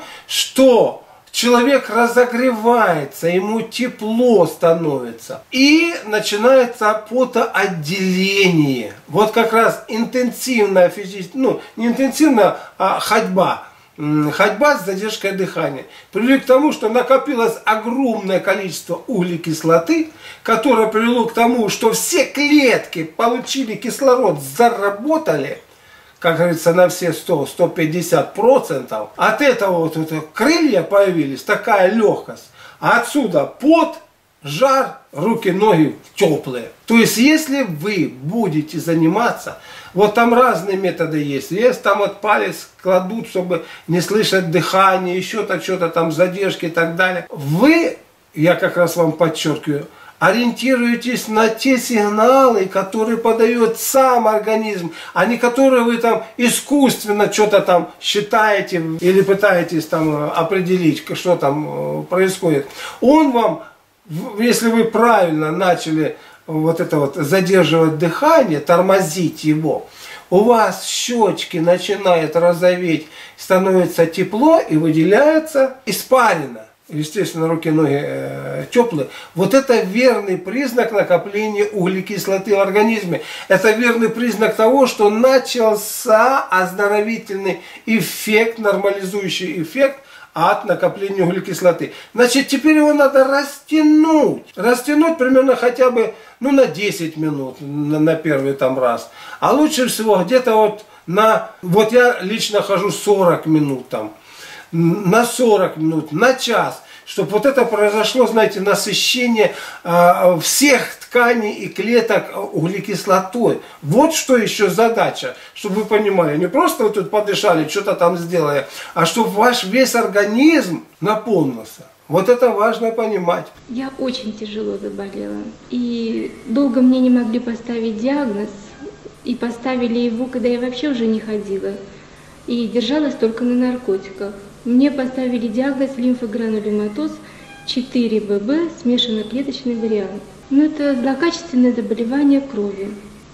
что человек разогревается, ему тепло становится. И начинается потоотделение. Вот как раз интенсивная физическая, ну не интенсивная, а ходьба. Ходьба с задержкой дыхания привели к тому, что накопилось огромное количество углекислоты, которое привело к тому, что все клетки получили кислород, заработали, как говорится, на все сто — сто пятьдесят процентов. От этого вот это крылья появились, такая легкость. А отсюда пот, жар, руки, ноги теплые. То есть, если вы будете заниматься, вот там разные методы есть. Есть там вот палец кладут, чтобы не слышать дыхание, еще то что-то там, задержки и так далее. Вы, я как раз вам подчеркиваю, ориентируйтесь на те сигналы, которые подает сам организм, а не которые вы там искусственно что-то там считаете или пытаетесь там определить, что там происходит. Он вам, если вы правильно начали вот это вот задерживать дыхание, тормозить его, у вас щечки начинают розоветь, становится тепло и выделяется испарина. естественно, руки, ноги э, теплые, вот это верный признак накопления углекислоты в организме. Это верный признак того, что начался оздоровительный эффект, нормализующий эффект от накопления углекислоты. Значит, теперь его надо растянуть. Растянуть примерно хотя бы ну, на десять минут, на, на первый там раз. А лучше всего где-то вот на, вот я лично хожу сорок минут там, на сорок минут, на час. Чтобы вот это произошло, знаете, насыщение э, всех тканей и клеток углекислотой. Вот что еще задача, чтобы вы понимали. Не просто вы тут подышали, что-то там сделали, а чтобы ваш весь организм наполнился. Вот это важно понимать. Я очень тяжело заболела. И долго мне не могли поставить диагноз. И поставили его, когда я вообще уже не ходила. И держалась только на наркотиках. Мне поставили диагноз лимфогранулематоз четыре бэ бэ, смешанноклеточный вариант. Ну, это злокачественное заболевание крови.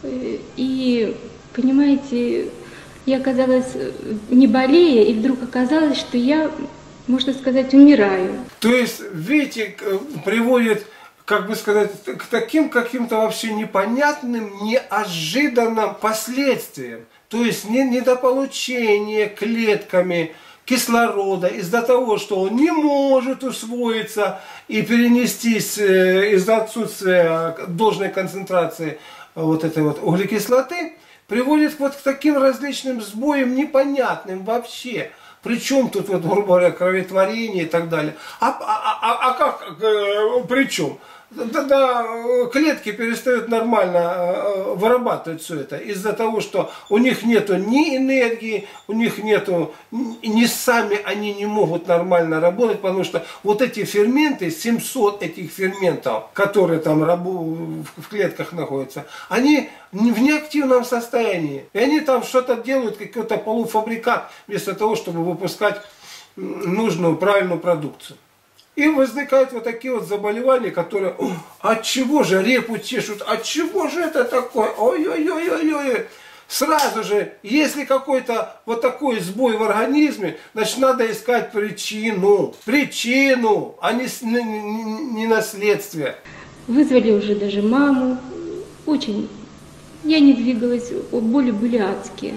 И, понимаете, я оказалась не болея, и вдруг оказалось, что я, можно сказать, умираю. То есть, видите, приводит, как бы сказать, к таким каким-то вообще непонятным, неожиданным последствиям. То есть, недополучение клетками кислорода из-за того, что он не может усвоиться и перенестись из-за отсутствия должной концентрации вот этой вот углекислоты, приводит вот к таким различным сбоям непонятным вообще. Причем тут, вот, грубо говоря, кроветворение и так далее. А, а, а, а как, причем? Тогда клетки перестают нормально вырабатывать все это из-за того, что у них нету ни энергии, у них нету, ни сами они не могут нормально работать, потому что вот эти ферменты, семьсот этих ферментов, которые там в клетках находятся, они в неактивном состоянии. И они там что-то делают, какой-то полуфабрикат, вместо того, чтобы выпускать нужную, правильную продукцию. И возникают вот такие вот заболевания, которые, от чего же репу чешут, от чего же это такое, ой-ой-ой-ой-ой. Сразу же, если какой-то вот такой сбой в организме, значит, надо искать причину, причину, а не, не, не наследствие. Вызвали уже даже маму, очень, я не двигалась, боли были адские.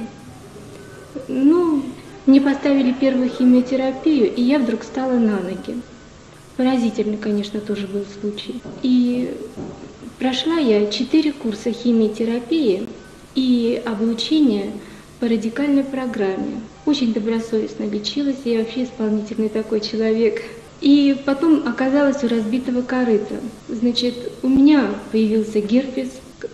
Ну, мне поставили первую химиотерапию, и я вдруг встала на ноги. Поразительный, конечно, тоже был случай. И прошла я четыре курса химиотерапии и облучения по радикальной программе. Очень добросовестно лечилась, я вообще исполнительный такой человек. И потом оказалась у разбитого корыта. Значит, у меня появился герпес,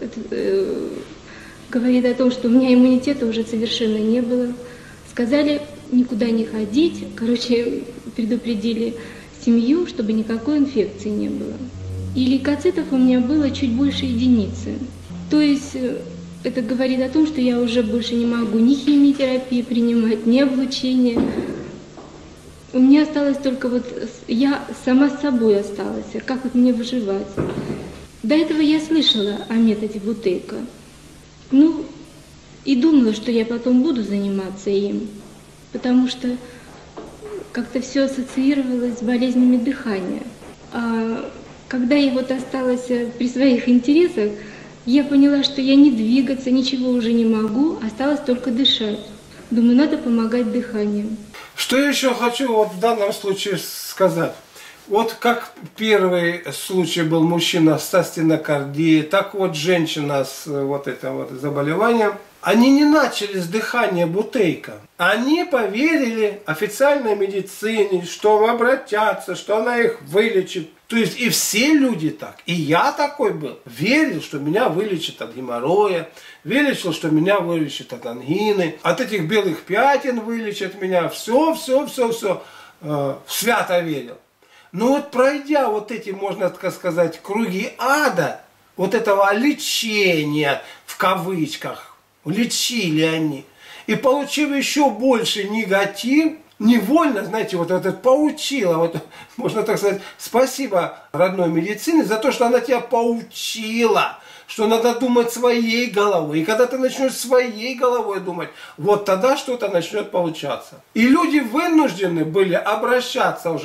говорит о том, что у меня иммунитета уже совершенно не было. Сказали никуда не ходить, короче, предупредили семью, чтобы никакой инфекции не было. И лейкоцитов у меня было чуть больше единицы. То есть это говорит о том, что я уже больше не могу ни химиотерапии принимать, ни облучения. У меня осталось только вот, я сама с собой осталась, как вот мне выживать. До этого я слышала о методе Бутейко. Ну, и думала, что я потом буду заниматься им, потому что как-то все ассоциировалось с болезнями дыхания. А когда я вот осталась при своих интересах, я поняла, что я не двигаться, ничего уже не могу, осталось только дышать. Думаю, надо помогать дыханием. Что еще хочу вот в данном случае сказать. Вот как первый случай был мужчина с стенокардией, так вот женщина с вот этим вот заболеванием. Они не начали с дыхания Бутейко. Они поверили официальной медицине, что обратятся, что она их вылечит. То есть и все люди так, и я такой был, верил, что меня вылечит от геморроя, верил, что меня вылечит от ангины, от этих белых пятен вылечит меня, все, все, все, все, э, свято верил. Но вот пройдя вот эти, можно так сказать, круги ада, вот этого лечения, в кавычках, лечили они, и получив еще больше негатив, невольно, знаете, вот этот поучила, вот, можно так сказать, спасибо родной медицине за то, что она тебя поучила, что надо думать своей головой. И когда ты начнешь своей головой думать, вот тогда что-то начнет получаться. И люди вынуждены были обращаться уже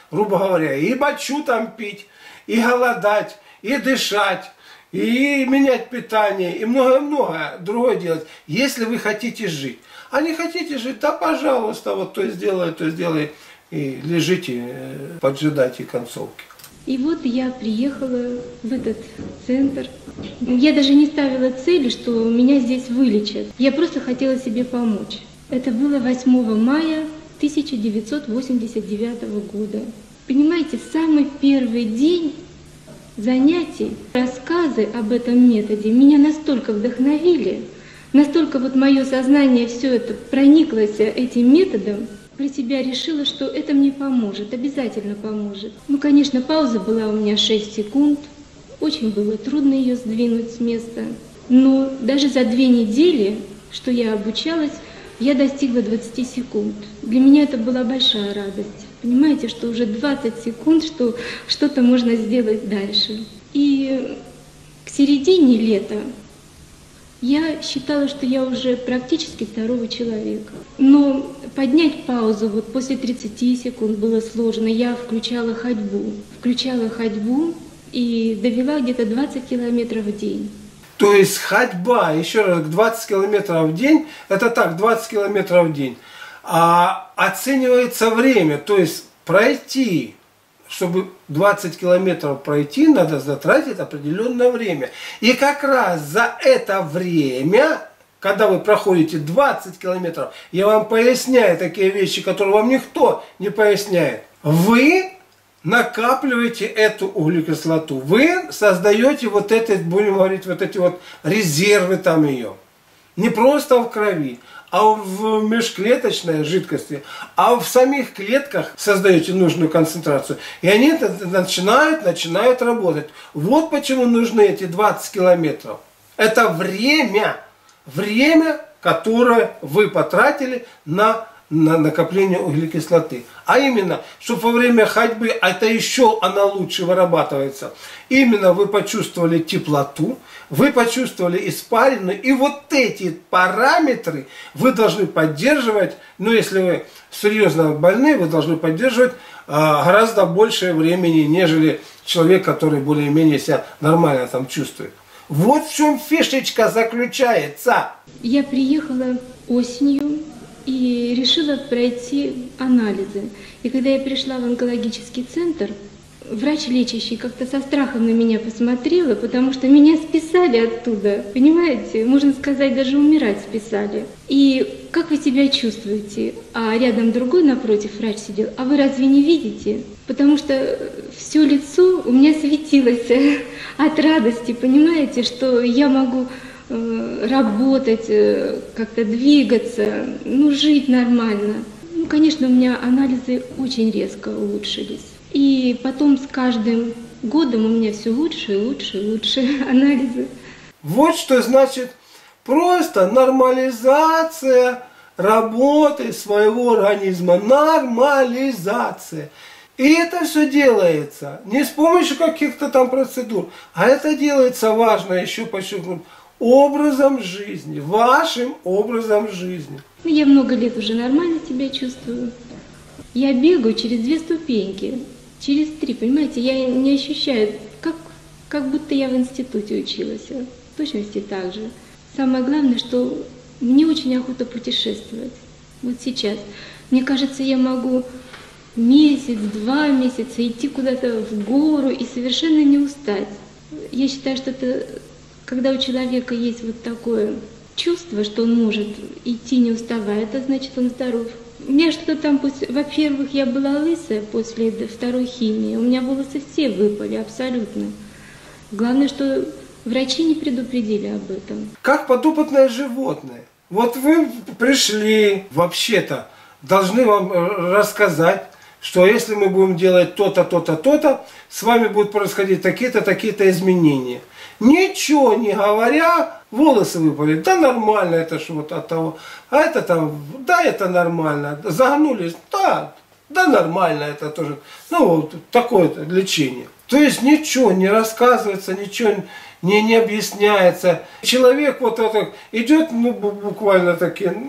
грубо говоря, и мочу там пить, и голодать, и дышать, и менять питание, и многое-многое другое делать, если вы хотите жить. А не хотите жить, да пожалуйста, вот то сделай, то сделай, и лежите, поджидайте концовки. И вот я приехала в этот центр. Я даже не ставила цели, что меня здесь вылечат. Я просто хотела себе помочь. Это было восьмого мая тысяча девятьсот восемьдесят девятого года. Понимаете, самый первый день занятий, рассказы об этом методе меня настолько вдохновили, настолько вот мое сознание все это прониклось этим методом, про себя решила, что это мне поможет, обязательно поможет. Ну, конечно, пауза была у меня шесть секунд, очень было трудно ее сдвинуть с места. Но даже за две недели, что я обучалась, я достигла двадцати секунд. Для меня это была большая радость. Понимаете, что уже двадцать секунд, что что-то можно сделать дальше. И к середине лета я считала, что я уже практически здоровый человек. Но поднять паузу вот после тридцати секунд было сложно. Я включала ходьбу. Включала ходьбу и довела где-то двадцать километров в день. То есть ходьба, еще раз, двадцать километров в день, это так, двадцать километров в день. А оценивается время, то есть пройти, чтобы двадцать километров пройти, надо затратить определенное время. И как раз за это время, когда вы проходите двадцать километров, я вам поясняю такие вещи, которые вам никто не поясняет. Вы накапливаете эту углекислоту, вы создаете вот эти, будем говорить, вот эти вот резервы там ее. Не просто в крови, а в межклеточной жидкости, а в самих клетках создаете нужную концентрацию. И они начинают, начинают работать. Вот почему нужны эти двадцать километров. Это время, время, которое вы потратили на, на накопление углекислоты. А именно, чтобы во время ходьбы, а это еще она лучше вырабатывается, именно вы почувствовали теплоту, вы почувствовали испарину, и вот эти параметры вы должны поддерживать, ну если вы серьезно больны, вы должны поддерживать а, гораздо большее времени, нежели человек, который более-менее себя нормально там чувствует. Вот в чем фишечка заключается. Я приехала осенью и решила пройти анализы. И когда я пришла в онкологический центр, врач лечащий как-то со страхом на меня посмотрела, потому что меня списали оттуда, понимаете? Можно сказать, даже умирать списали. И как вы себя чувствуете? А рядом другой напротив врач сидел. А вы разве не видите? Потому что все лицо у меня светилось от радости, понимаете, что я могу работать, как-то двигаться, ну, жить нормально. Ну, конечно, у меня анализы очень резко улучшились. И потом с каждым годом у меня все лучше и лучше и лучше анализы. Вот что значит просто нормализация работы своего организма. Нормализация. И это все делается не с помощью каких-то там процедур, а это делается, важно еще подчеркнуть, образом жизни, вашим образом жизни. Я много лет уже нормально себя чувствую. Я бегаю через две ступеньки, через три, понимаете, я не ощущаю, как, как будто я в институте училась, в точности так же. Самое главное, что мне очень охота путешествовать. Вот сейчас. Мне кажется, я могу месяц, два месяца идти куда-то в гору и совершенно не устать. Я считаю, что это... Когда у человека есть вот такое чувство, что он может идти не уставая, это значит, он здоров. У меня что-то там, во-первых, я была лысая после второй химии, у меня волосы все выпали, абсолютно. Главное, что врачи не предупредили об этом. Как подопытное животное. Вот вы пришли, вообще-то, должны вам рассказать, что если мы будем делать то-то, то-то, то-то, с вами будут происходить такие-то, такие-то изменения. Ничего не говоря, волосы выпали. Да нормально, это ж вот от того. А это там, да, это нормально. Загнулись, да, да нормально, это тоже. Ну вот такое лечение. То есть ничего не рассказывается, ничего не, не объясняется. Человек вот это идет, ну буквально таки,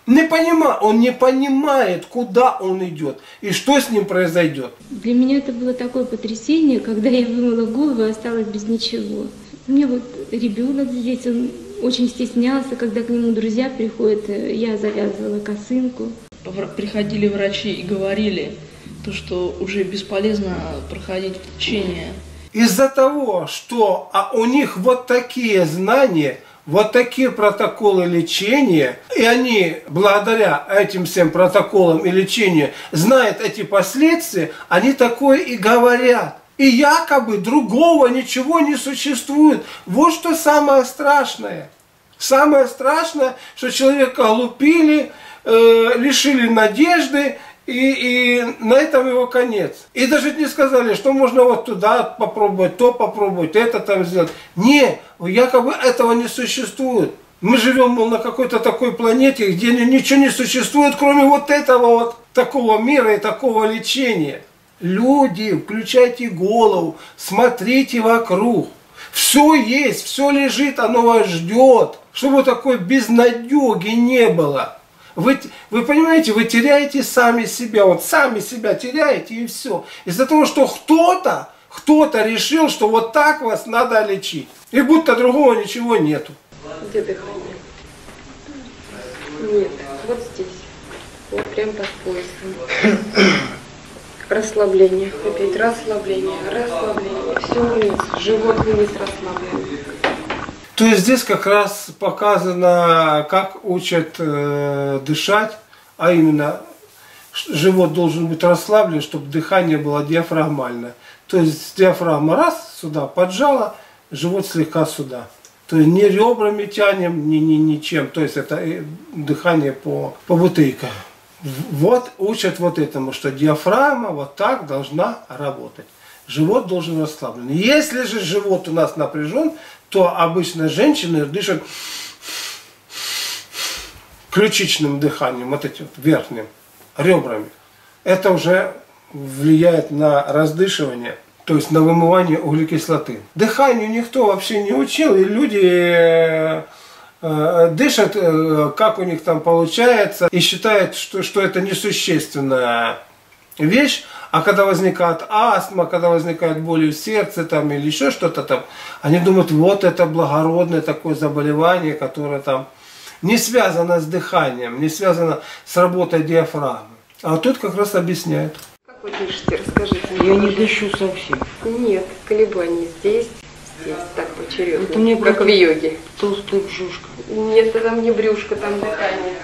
Не понима, он не понимает, куда он идет и что с ним произойдет. Для меня это было такое потрясение, когда я вымыла голову и осталась без ничего. У меня вот ребенок здесь, он очень стеснялся, когда к нему друзья приходят, я завязывала косынку. Приходили врачи и говорили, то, что уже бесполезно проходить лечение. Из-за того, что а у них вот такие знания, вот такие протоколы лечения, и они благодаря этим всем протоколам и лечению знают эти последствия, они такое и говорят. И якобы другого ничего не существует. Вот что самое страшное. Самое страшное, что человека глупили, э, лишили надежды, и, и на этом его конец. И даже не сказали, что можно вот туда попробовать, то попробовать, это там сделать. Не, якобы этого не существует. Мы живем, мол, на какой-то такой планете, где ничего не существует, кроме вот этого вот такого мира и такого лечения. Люди, включайте голову, смотрите вокруг. Все есть, все лежит, оно вас ждет. Чтобы такой безнадеги не было. Вы, вы понимаете, вы теряете сами себя, вот сами себя теряете и все. Из-за того, что кто-то, кто-то решил, что вот так вас надо лечить. И будто другого ничего нету. Где дыхание? Нет, вот здесь. Вот прям под поясом. Расслабление. Опять расслабление, расслабление. Все вниз, живот вниз расслабление. То есть здесь как раз показано, как учат э, дышать, а именно живот должен быть расслаблен, чтобы дыхание было диафрагмальное. То есть диафрагма раз сюда поджала, живот слегка сюда. То есть не ребрами тянем, ни, ни, ничем. То есть это дыхание по, по бутылке. Вот учат вот этому, что диафрагма вот так должна работать. Живот должен расслаблен. Если же живот у нас напряжен, то обычно женщины дышат ключичным дыханием, вот этим вот верхним, ребрами. Это уже влияет на раздышивание, то есть на вымывание углекислоты. Дыханию никто вообще не учил, и люди э, э, дышат, э, как у них там получается, и считают, что, что это несущественная вещь. А когда возникает астма, когда возникает боли в сердце там, или еще что-то там, они думают, вот это благородное такое заболевание, которое там не связано с дыханием, не связано с работой диафрагмы. А тут как раз объясняют. Как вы дышите, расскажите. Я не дышу совсем. Нет, колебания здесь, здесь, так поочередно, Это мне как в йоге. Толстая брюшка. Нет, там не брюшко, там дыхание.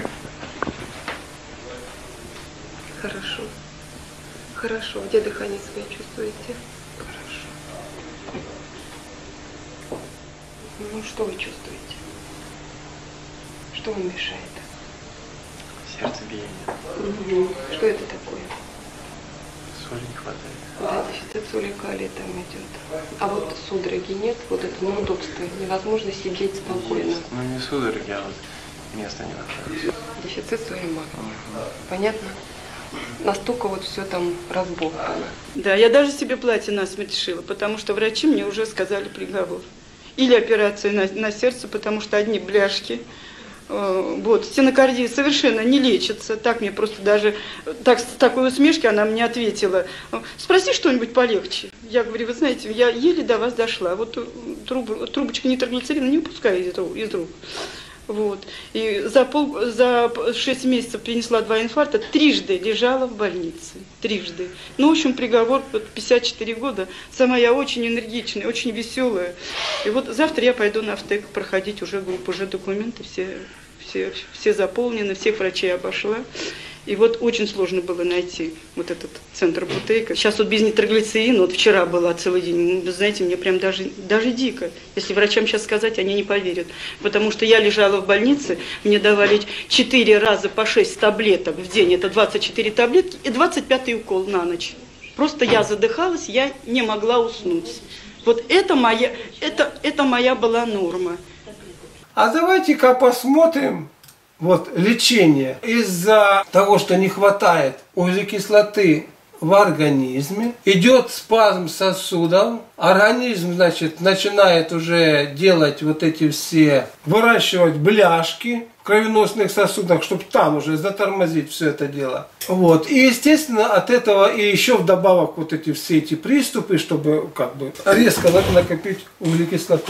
Хорошо. Хорошо. Где дыхание свое чувствуете? Хорошо. Ну, что вы чувствуете? Что вам мешает? Сердцебиение. Угу. Что это такое? Соли не хватает. Да, дефицит соли, калия там идет. А вот судороги нет, вот это неудобство. Невозможно сидеть спокойно. Ну, не судороги, а вот место не находится. Дефицит соли магния. Угу. Понятно? Настолько вот все там разболтано. Да, я даже себе платье насмерть шила, потому что врачи мне уже сказали приговор. Или операция на, на сердце, потому что одни бляшки. Э, вот, стенокардия совершенно не лечится. Так мне просто даже, так, с такой усмешки она мне ответила. Спроси что-нибудь полегче. Я говорю, вы знаете, я еле до вас дошла. Вот труб, трубочка нитроглицерина не выпускаю из, из рук. Вот. И за, пол, за шесть месяцев перенесла два инфаркта, трижды лежала в больнице. Трижды. Ну, в общем, приговор пятьдесят четыре года. Сама я очень энергичная, очень веселая. И вот завтра я пойду на АВТЭК проходить уже группу, уже документы все, все, все заполнены, всех врачей обошла. И вот очень сложно было найти вот этот центр Бутейка. Сейчас вот без нитроглицерина, вот вчера была целый день, вы знаете, мне прям даже, даже дико. Если врачам сейчас сказать, они не поверят. Потому что я лежала в больнице, мне давали четыре раза по шесть таблеток в день, это двадцать четыре таблетки, и двадцать пятый укол на ночь. Просто я задыхалась, я не могла уснуть. Вот это моя, это, это моя была норма. А давайте-ка посмотрим. Вот лечение из-за того, что не хватает углекислоты в организме, идет спазм сосудов, организм, значит, начинает уже делать вот эти все, выращивать бляшки, в кровеносных сосудах, чтобы там уже затормозить все это дело. Вот. И, естественно, от этого и еще вдобавок вот эти все эти приступы, чтобы как бы резко накопить углекислоту.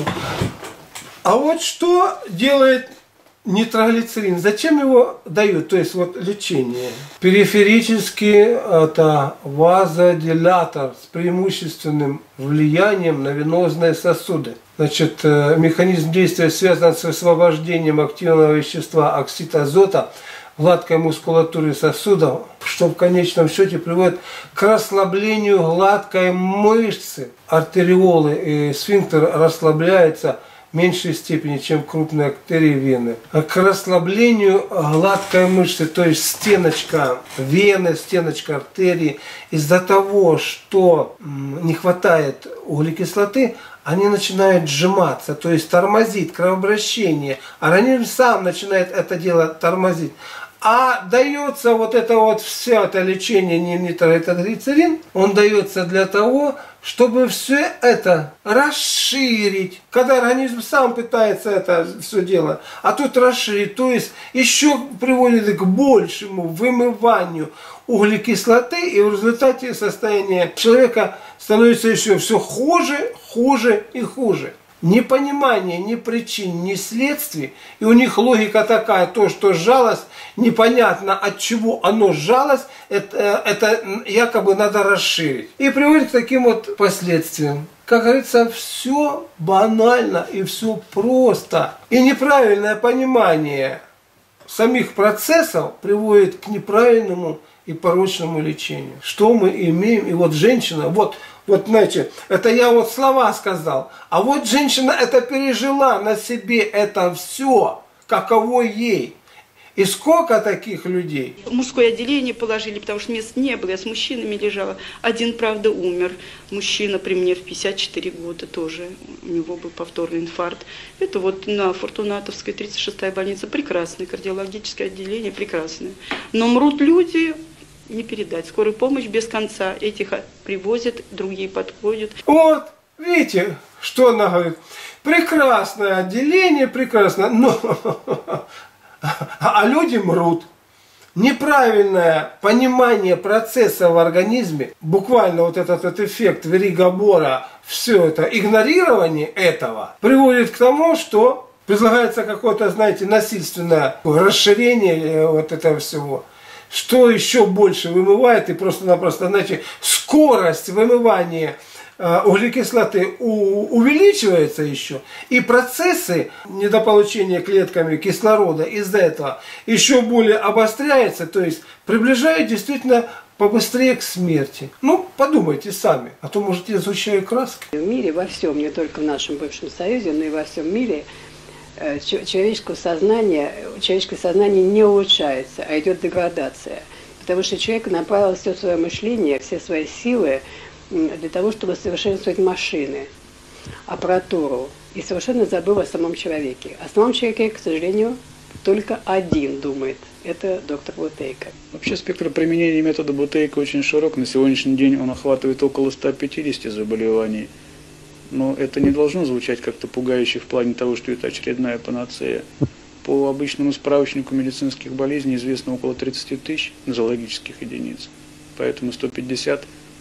А вот что делает нитроглицерин? Зачем его дают? То есть вот лечение. Периферический это вазодилатор с преимущественным влиянием на венозные сосуды. Значит, механизм действия связан с освобождением активного вещества оксид азота в гладкой мускулатуре сосудов, что в конечном счете приводит к расслаблению гладкой мышцы. Артериолы и сфинктер расслабляются в меньшей степени, чем крупные артерии вены. К расслаблению гладкой мышцы, то есть стеночка вены, стеночка артерии, из-за того, что не хватает углекислоты, они начинают сжиматься, то есть тормозит кровообращение. Организм сам начинает это дело тормозить. А дается вот это вот все это лечение нитроглицерин, он дается для того, чтобы все это расширить. Когда организм сам пытается это все дело, а тут расширить, то есть еще приводит к большему вымыванию углекислоты, и в результате состояние человека становится еще все хуже, хуже и хуже. Непонимание ни причин, ни следствий, и у них логика такая, то, что сжалось, непонятно от чего оно сжалось, это, это якобы надо расширить. И приводит к таким вот последствиям. Как говорится, все банально и все просто. И неправильное понимание самих процессов приводит к неправильному и порочному лечению. Что мы имеем? И вот женщина, вот, вот знаете, это я вот слова сказал, а вот женщина это пережила на себе это все, каково ей. И сколько таких людей? Мужское отделение положили, потому что мест не было, я с мужчинами лежала. Один, правда, умер. Мужчина при мне в пятьдесят четыре года тоже, у него был повторный инфаркт. Это вот на Фортунатовской, тридцать шестая больница, прекрасное кардиологическое отделение, прекрасное. Но мрут люди, не передать. Скорую помощь без конца. Этих привозят, другие подходят. Вот, видите, что она говорит. Прекрасное отделение, прекрасно, но... А люди мрут. Неправильное понимание процесса в организме, буквально вот этот, этот эффект верига-бора, все это, игнорирование этого, приводит к тому, что предлагается какое-то, знаете, насильственное расширение вот этого всего, что еще больше вымывает и просто-напросто, знаете, скорость вымывания углекислоты увеличивается еще, и процессы недополучения клетками кислорода из-за этого еще более обостряются, то есть приближают действительно побыстрее к смерти. Ну, подумайте сами, а то, может, я сгущаю краски. В мире, во всем, не только в нашем бывшем Союзе, но и во всем мире, человеческое сознание, человеческое сознание не улучшается, а идет деградация. Потому что человек направил все свое мышление, все свои силы для того, чтобы совершенствовать машины, аппаратуру, и совершенно забыл о самом человеке. О самом человеке, к сожалению, только один думает. Это доктор Бутейко. Вообще спектр применения метода Бутейко очень широк. На сегодняшний день он охватывает около ста пятидесяти заболеваний. Но это не должно звучать как-то пугающе в плане того, что это очередная панацея. По обычному справочнику медицинских болезней известно около тридцати тысяч нозологических единиц. Поэтому сто пятьдесят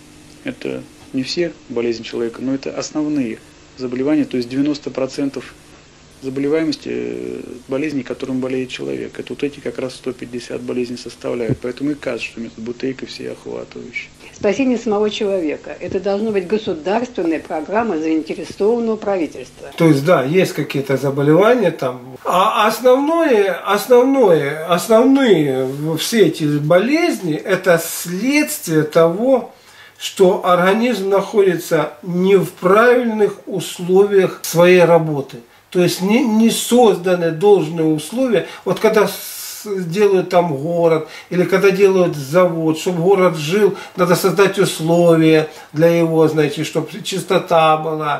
это не все болезни человека, но это основные заболевания, то есть девяносто процентов заболеваемости болезней, которым болеет человек. Это вот эти как раз сто пятьдесят болезней составляют. Поэтому и кажется, что метод Бутейко всеохватывающий. Спасение самого человека. Это должна быть государственная программа заинтересованного правительства. То есть, да, есть какие-то заболевания там. А основное, основное, основные все эти болезни, это следствие того, что организм находится не в правильных условиях своей работы. То есть не, не созданы должные условия. Вот когда делают там город, или когда делают завод, чтобы город жил, надо создать условия для его, знаете, чтобы чистота была,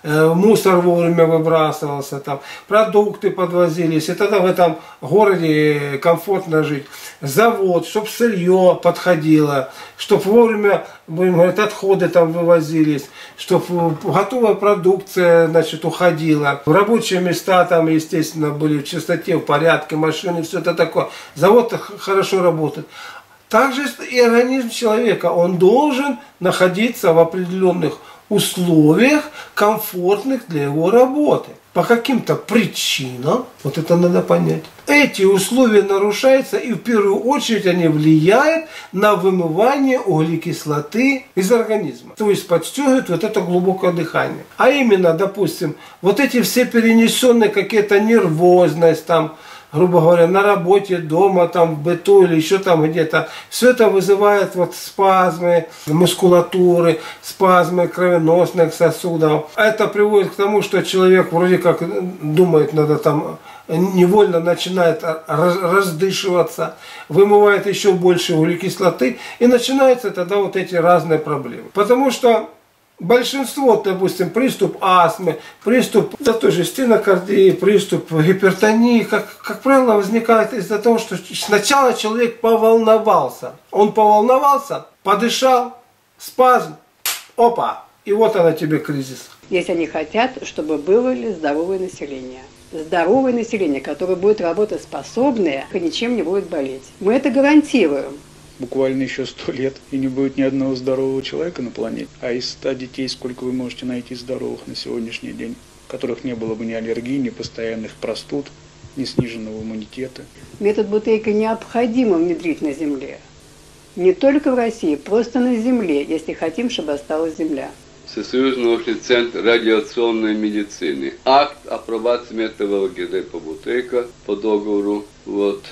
мусор вовремя выбрасывался, там, продукты подвозились, и тогда в этом городе комфортно жить. Завод, чтобы сырье подходило, чтобы вовремя, будем говорить, отходы там вывозились, чтобы готовая продукция, значит, уходила. Рабочие места там, естественно, были в чистоте, в порядке, машины, все это такое. Завод хорошо работает. Также и организм человека, он должен находиться в определенных условиях, комфортных для его работы. По каким-то причинам, вот это надо понять, эти условия нарушаются, и в первую очередь они влияют на вымывание углекислоты из организма. То есть подстегивают вот это глубокое дыхание. А именно, допустим, вот эти все перенесенные какие-то нервозность, там, грубо говоря, на работе, дома, там, в быту или еще там где-то. Все это вызывает вот спазмы мускулатуры, спазмы кровеносных сосудов. Это приводит к тому, что человек вроде как думает, надо там, невольно начинает раздышиваться, вымывает еще больше углекислоты, и начинаются тогда вот эти разные проблемы. Потому что большинство, допустим, приступ астмы, приступ да, той же стенокардии, приступ гипертонии, как, как правило, возникает из-за того, что сначала человек поволновался. Он поволновался, подышал, спазм, опа, и вот она тебе кризис. Если они хотят, чтобы было ли здоровое население. Здоровое население, которое будет работоспособное и ничем не будет болеть. Мы это гарантируем. Буквально еще сто лет, и не будет ни одного здорового человека на планете. А из ста детей сколько вы можете найти здоровых на сегодняшний день, у которых не было бы ни аллергии, ни постоянных простуд, ни сниженного иммунитета. Метод Бутейко необходимо внедрить на Земле. Не только в России, просто на Земле, если хотим, чтобы осталась Земля. Всесоюзный научный центр радиационной медицины. Акт апробации методологии по Бутейко по договору вот,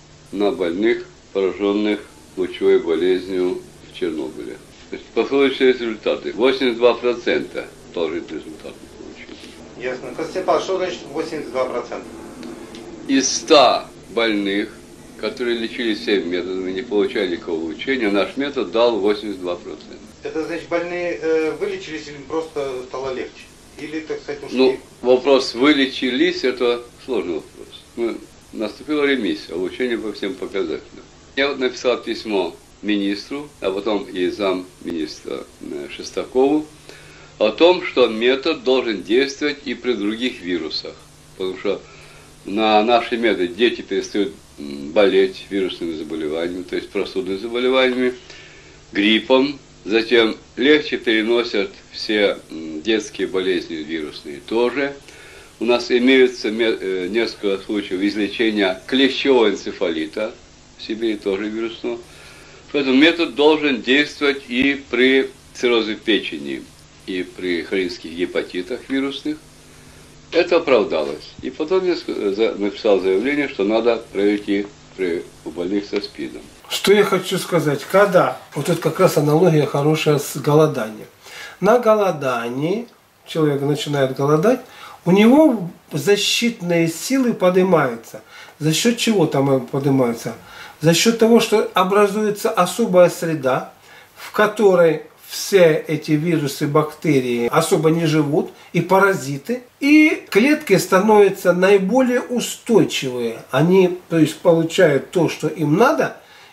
на больных, пораженных лучевой болезнью в Чернобыле. Пословичные результаты. восемьдесят два процента положительный результат получили. Ясно. Константин Павлович, что значит восемьдесят два процента? Из ста больных, которые лечились всеми методами, не получали никакого лечения, наш метод дал восемьдесят два процента. Это значит, больные э, вылечились или просто стало легче? Или, так сказать, ушли? Ну, вопрос вылечились, это сложный вопрос. Мы, наступила ремиссия, улучшение по всем показателям. Я вот написал письмо министру, а потом и замминистра Шестакову о том, что метод должен действовать и при других вирусах. Потому что на наши методы дети перестают болеть вирусными заболеваниями, то есть простудными заболеваниями, гриппом, затем легче переносят все детские болезни вирусные тоже. У нас имеются несколько случаев излечения клещевого энцефалита, в Сибири тоже вирусного. Поэтому метод должен действовать и при циррозе печени, и при хронических гепатитах вирусных. Это оправдалось. И потом я написал заявление, что надо проверить и при у больных со СПИДом. Что я хочу сказать, когда, вот тут как раз аналогия хорошая с голоданием. На голодании человек начинает голодать, у него защитные силы поднимаются. За счет чего там поднимаются? За счет того, что образуется особая среда, в которой все эти вирусы, бактерии особо не живут, и паразиты, и клетки становятся наиболее устойчивые. Они, то есть, получают то, что им надо,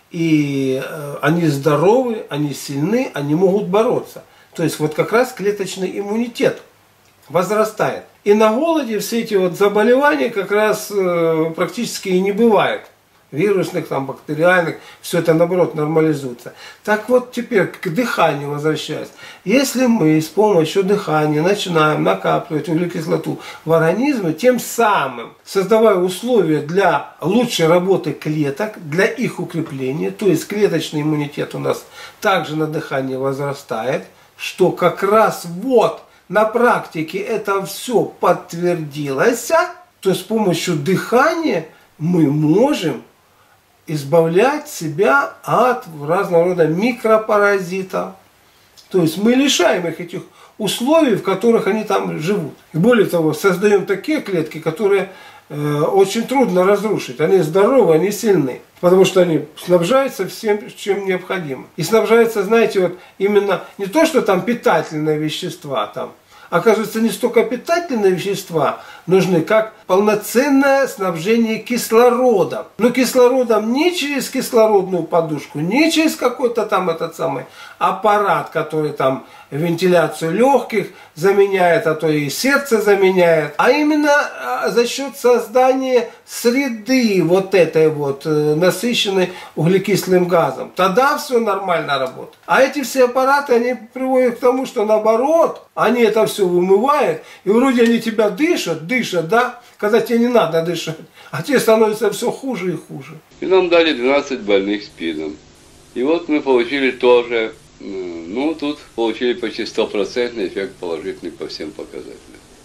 и они здоровы, они сильны, они могут бороться. То есть, вот как раз клеточный иммунитет возрастает. И на голоде все эти вот заболевания как раз э, практически и не бывает. Вирусных, там, бактериальных, все это наоборот нормализуется. Так вот теперь к дыханию возвращаясь. Если мы с помощью дыхания начинаем накапливать углекислоту в организме, тем самым создавая условия для лучшей работы клеток, для их укрепления, то есть клеточный иммунитет у нас также на дыхании возрастает, что как раз вот на практике это все подтвердилось, то с помощью дыхания мы можем избавлять себя от разного рода микропаразитов. То есть мы лишаем их этих условий, в которых они там живут. И более того, создаем такие клетки, которые э, очень трудно разрушить. Они здоровы, они сильны. Потому что они снабжаются всем, чем необходимо. И снабжаются, знаете, вот именно не то, что там питательные вещества, там, Оказывается, не столько питательные вещества нужны, как полноценное снабжение кислородом. Но кислородом не через кислородную подушку, не через какой-то там этот самый аппарат, который там вентиляцию легких заменяет, а то и сердце заменяет, а именно за счет создания среды вот этой вот насыщенной углекислым газом. Тогда все нормально работает. А эти все аппараты, они приводят к тому, что наоборот, они это все вымывают, и вроде они тебя дышат, дышат, да, когда тебе не надо дышать, а тебе становится все хуже и хуже. И нам дали двенадцать больных спидом. И вот мы получили тоже, ну тут получили почти стопроцентный эффект положительный по всем показателям.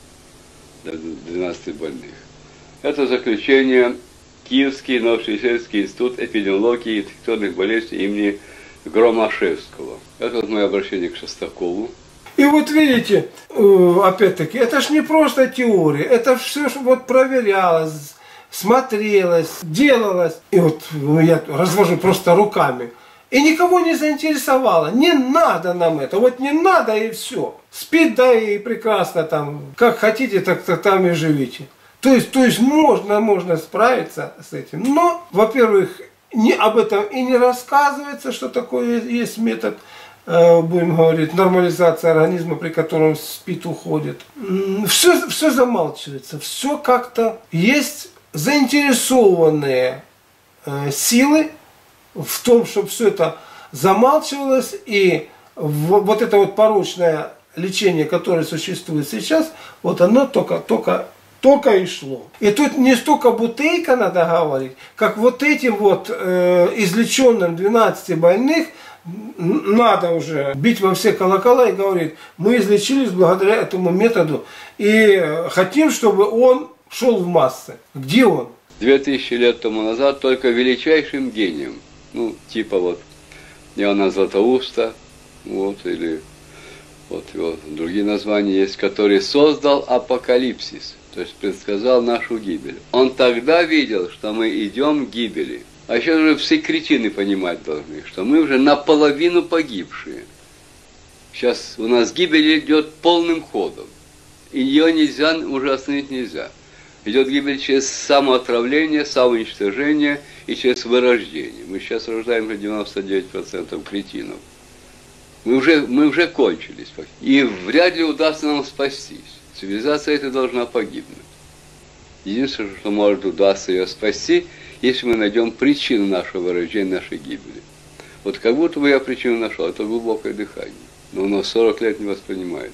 двенадцать больных. Это заключение Киевский научно-исследовательский институт эпидемиологии и инфекционных болезней имени Громашевского. Это вот мое обращение к Шестакову. И вот видите, опять-таки, это ж не просто теория, это все вот проверялось, смотрелось, делалось. И вот я развожу просто руками. И никого не заинтересовало. Не надо нам это. Вот не надо и все. Спит, да и прекрасно там. Как хотите, так, так там и живите. То есть, то есть можно, можно справиться с этим. Но, во-первых, не, об этом и не рассказывается, что такое есть метод, э, будем говорить, нормализации организма, при котором СПИД уходит. Все, все замалчивается. Все как-то есть заинтересованные э, силы в том, чтобы все это замалчивалось, и вот это вот порочное лечение, которое существует сейчас, вот оно только, только, только и шло. И тут не столько бутейка надо говорить, как вот этим вот э, излеченным двенадцати больных надо уже бить во все колокола и говорить, мы излечились благодаря этому методу и хотим, чтобы он шел в массы. Где он? Две тысячи лет тому назад только величайшим гением, ну, типа вот Иоанна Златоуста, вот, или вот его другие названия есть, который создал апокалипсис, то есть предсказал нашу гибель. Он тогда видел, что мы идем к гибели. А еще уже все кретины понимать должны, что мы уже наполовину погибшие. Сейчас у нас гибель идет полным ходом, и ее нельзя, уже остановить нельзя. Идет гибель через самоотравление, самоуничтожение и через вырождение. Мы сейчас рождаем уже девяносто девять процентов кретинов. Мы уже, мы уже кончились. И вряд ли удастся нам спастись. Цивилизация эта должна погибнуть. Единственное, что может удастся ее спасти, если мы найдем причину нашего вырождения, нашей гибели. Вот как будто бы я причину нашел, это глубокое дыхание. Но оно сорок лет не воспринимается.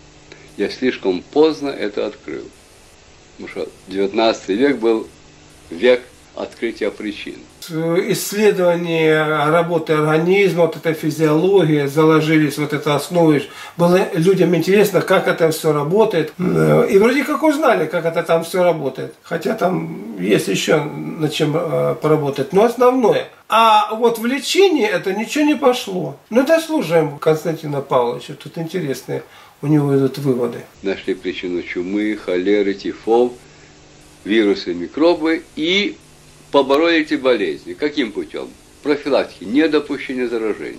Я слишком поздно это открыл. Потому что девятнадцатый век был век открытия причин. Исследование работы организма, вот эта физиология, заложились вот это основы. Было людям интересно, как это все работает. И вроде как узнали, как это там все работает. Хотя там есть еще над чем поработать. Но основное. А вот в лечении это ничего не пошло. Ну дослушаем Константина Павловича. Тут интересные у него идут выводы. Нашли причину чумы, холеры, тифов, вирусы, микробы и побороли эти болезни. Каким путем? Профилактики, недопущения заражения.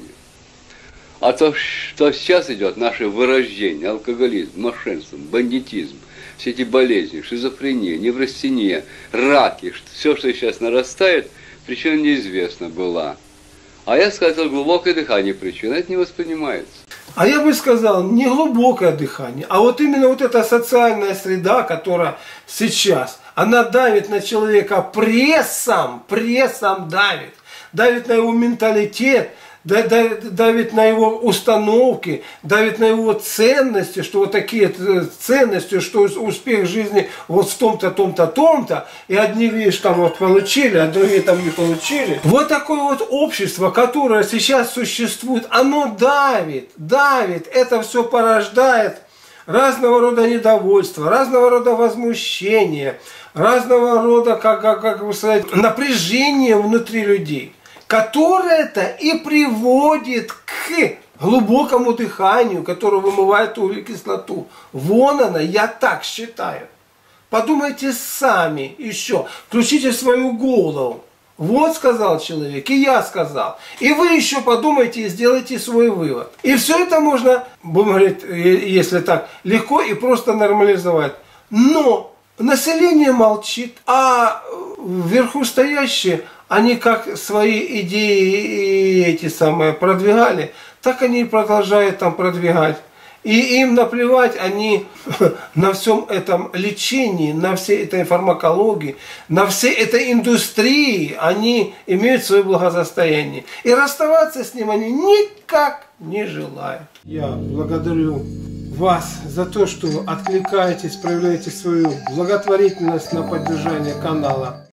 А то, что сейчас идет, наше вырождение, алкоголизм, мошенничество, бандитизм, все эти болезни, шизофрения, неврастения, раки, все, что сейчас нарастает, причина неизвестна была. А я сказал, глубокое дыхание причина, это не воспринимается. А я бы сказал, не глубокое дыхание, а вот именно вот эта социальная среда, которая сейчас, она давит на человека прессом, прессом давит, давит на его менталитет, давит на его установки, давит на его ценности, что вот такие ценности, что успех жизни вот в том-то, том-то, том-то, и одни, видишь, там вот получили, а другие там не получили. Вот такое вот общество, которое сейчас существует, оно давит, давит, это все порождает разного рода недовольство, разного рода возмущение, разного рода, как, как, как бы сказать, напряжение внутри людей, которое-то и приводит к глубокому дыханию, которое вымывает углекислоту. Вон она, я так считаю. Подумайте сами еще, включите свою голову. Вот сказал человек, и я сказал. И вы еще подумайте и сделайте свой вывод. И все это можно, будем говорить, если так, легко и просто нормализовать. Но население молчит, а вверху стоящие, они как свои идеи эти самые продвигали, так они и продолжают там продвигать. И им наплевать, они на всем этом лечении, на всей этой фармакологии, на всей этой индустрии, они имеют свое благосостояние. И расставаться с ним они никак не желают. Я благодарю вас за то, что откликаетесь, проявляете свою благотворительность на поддержание канала.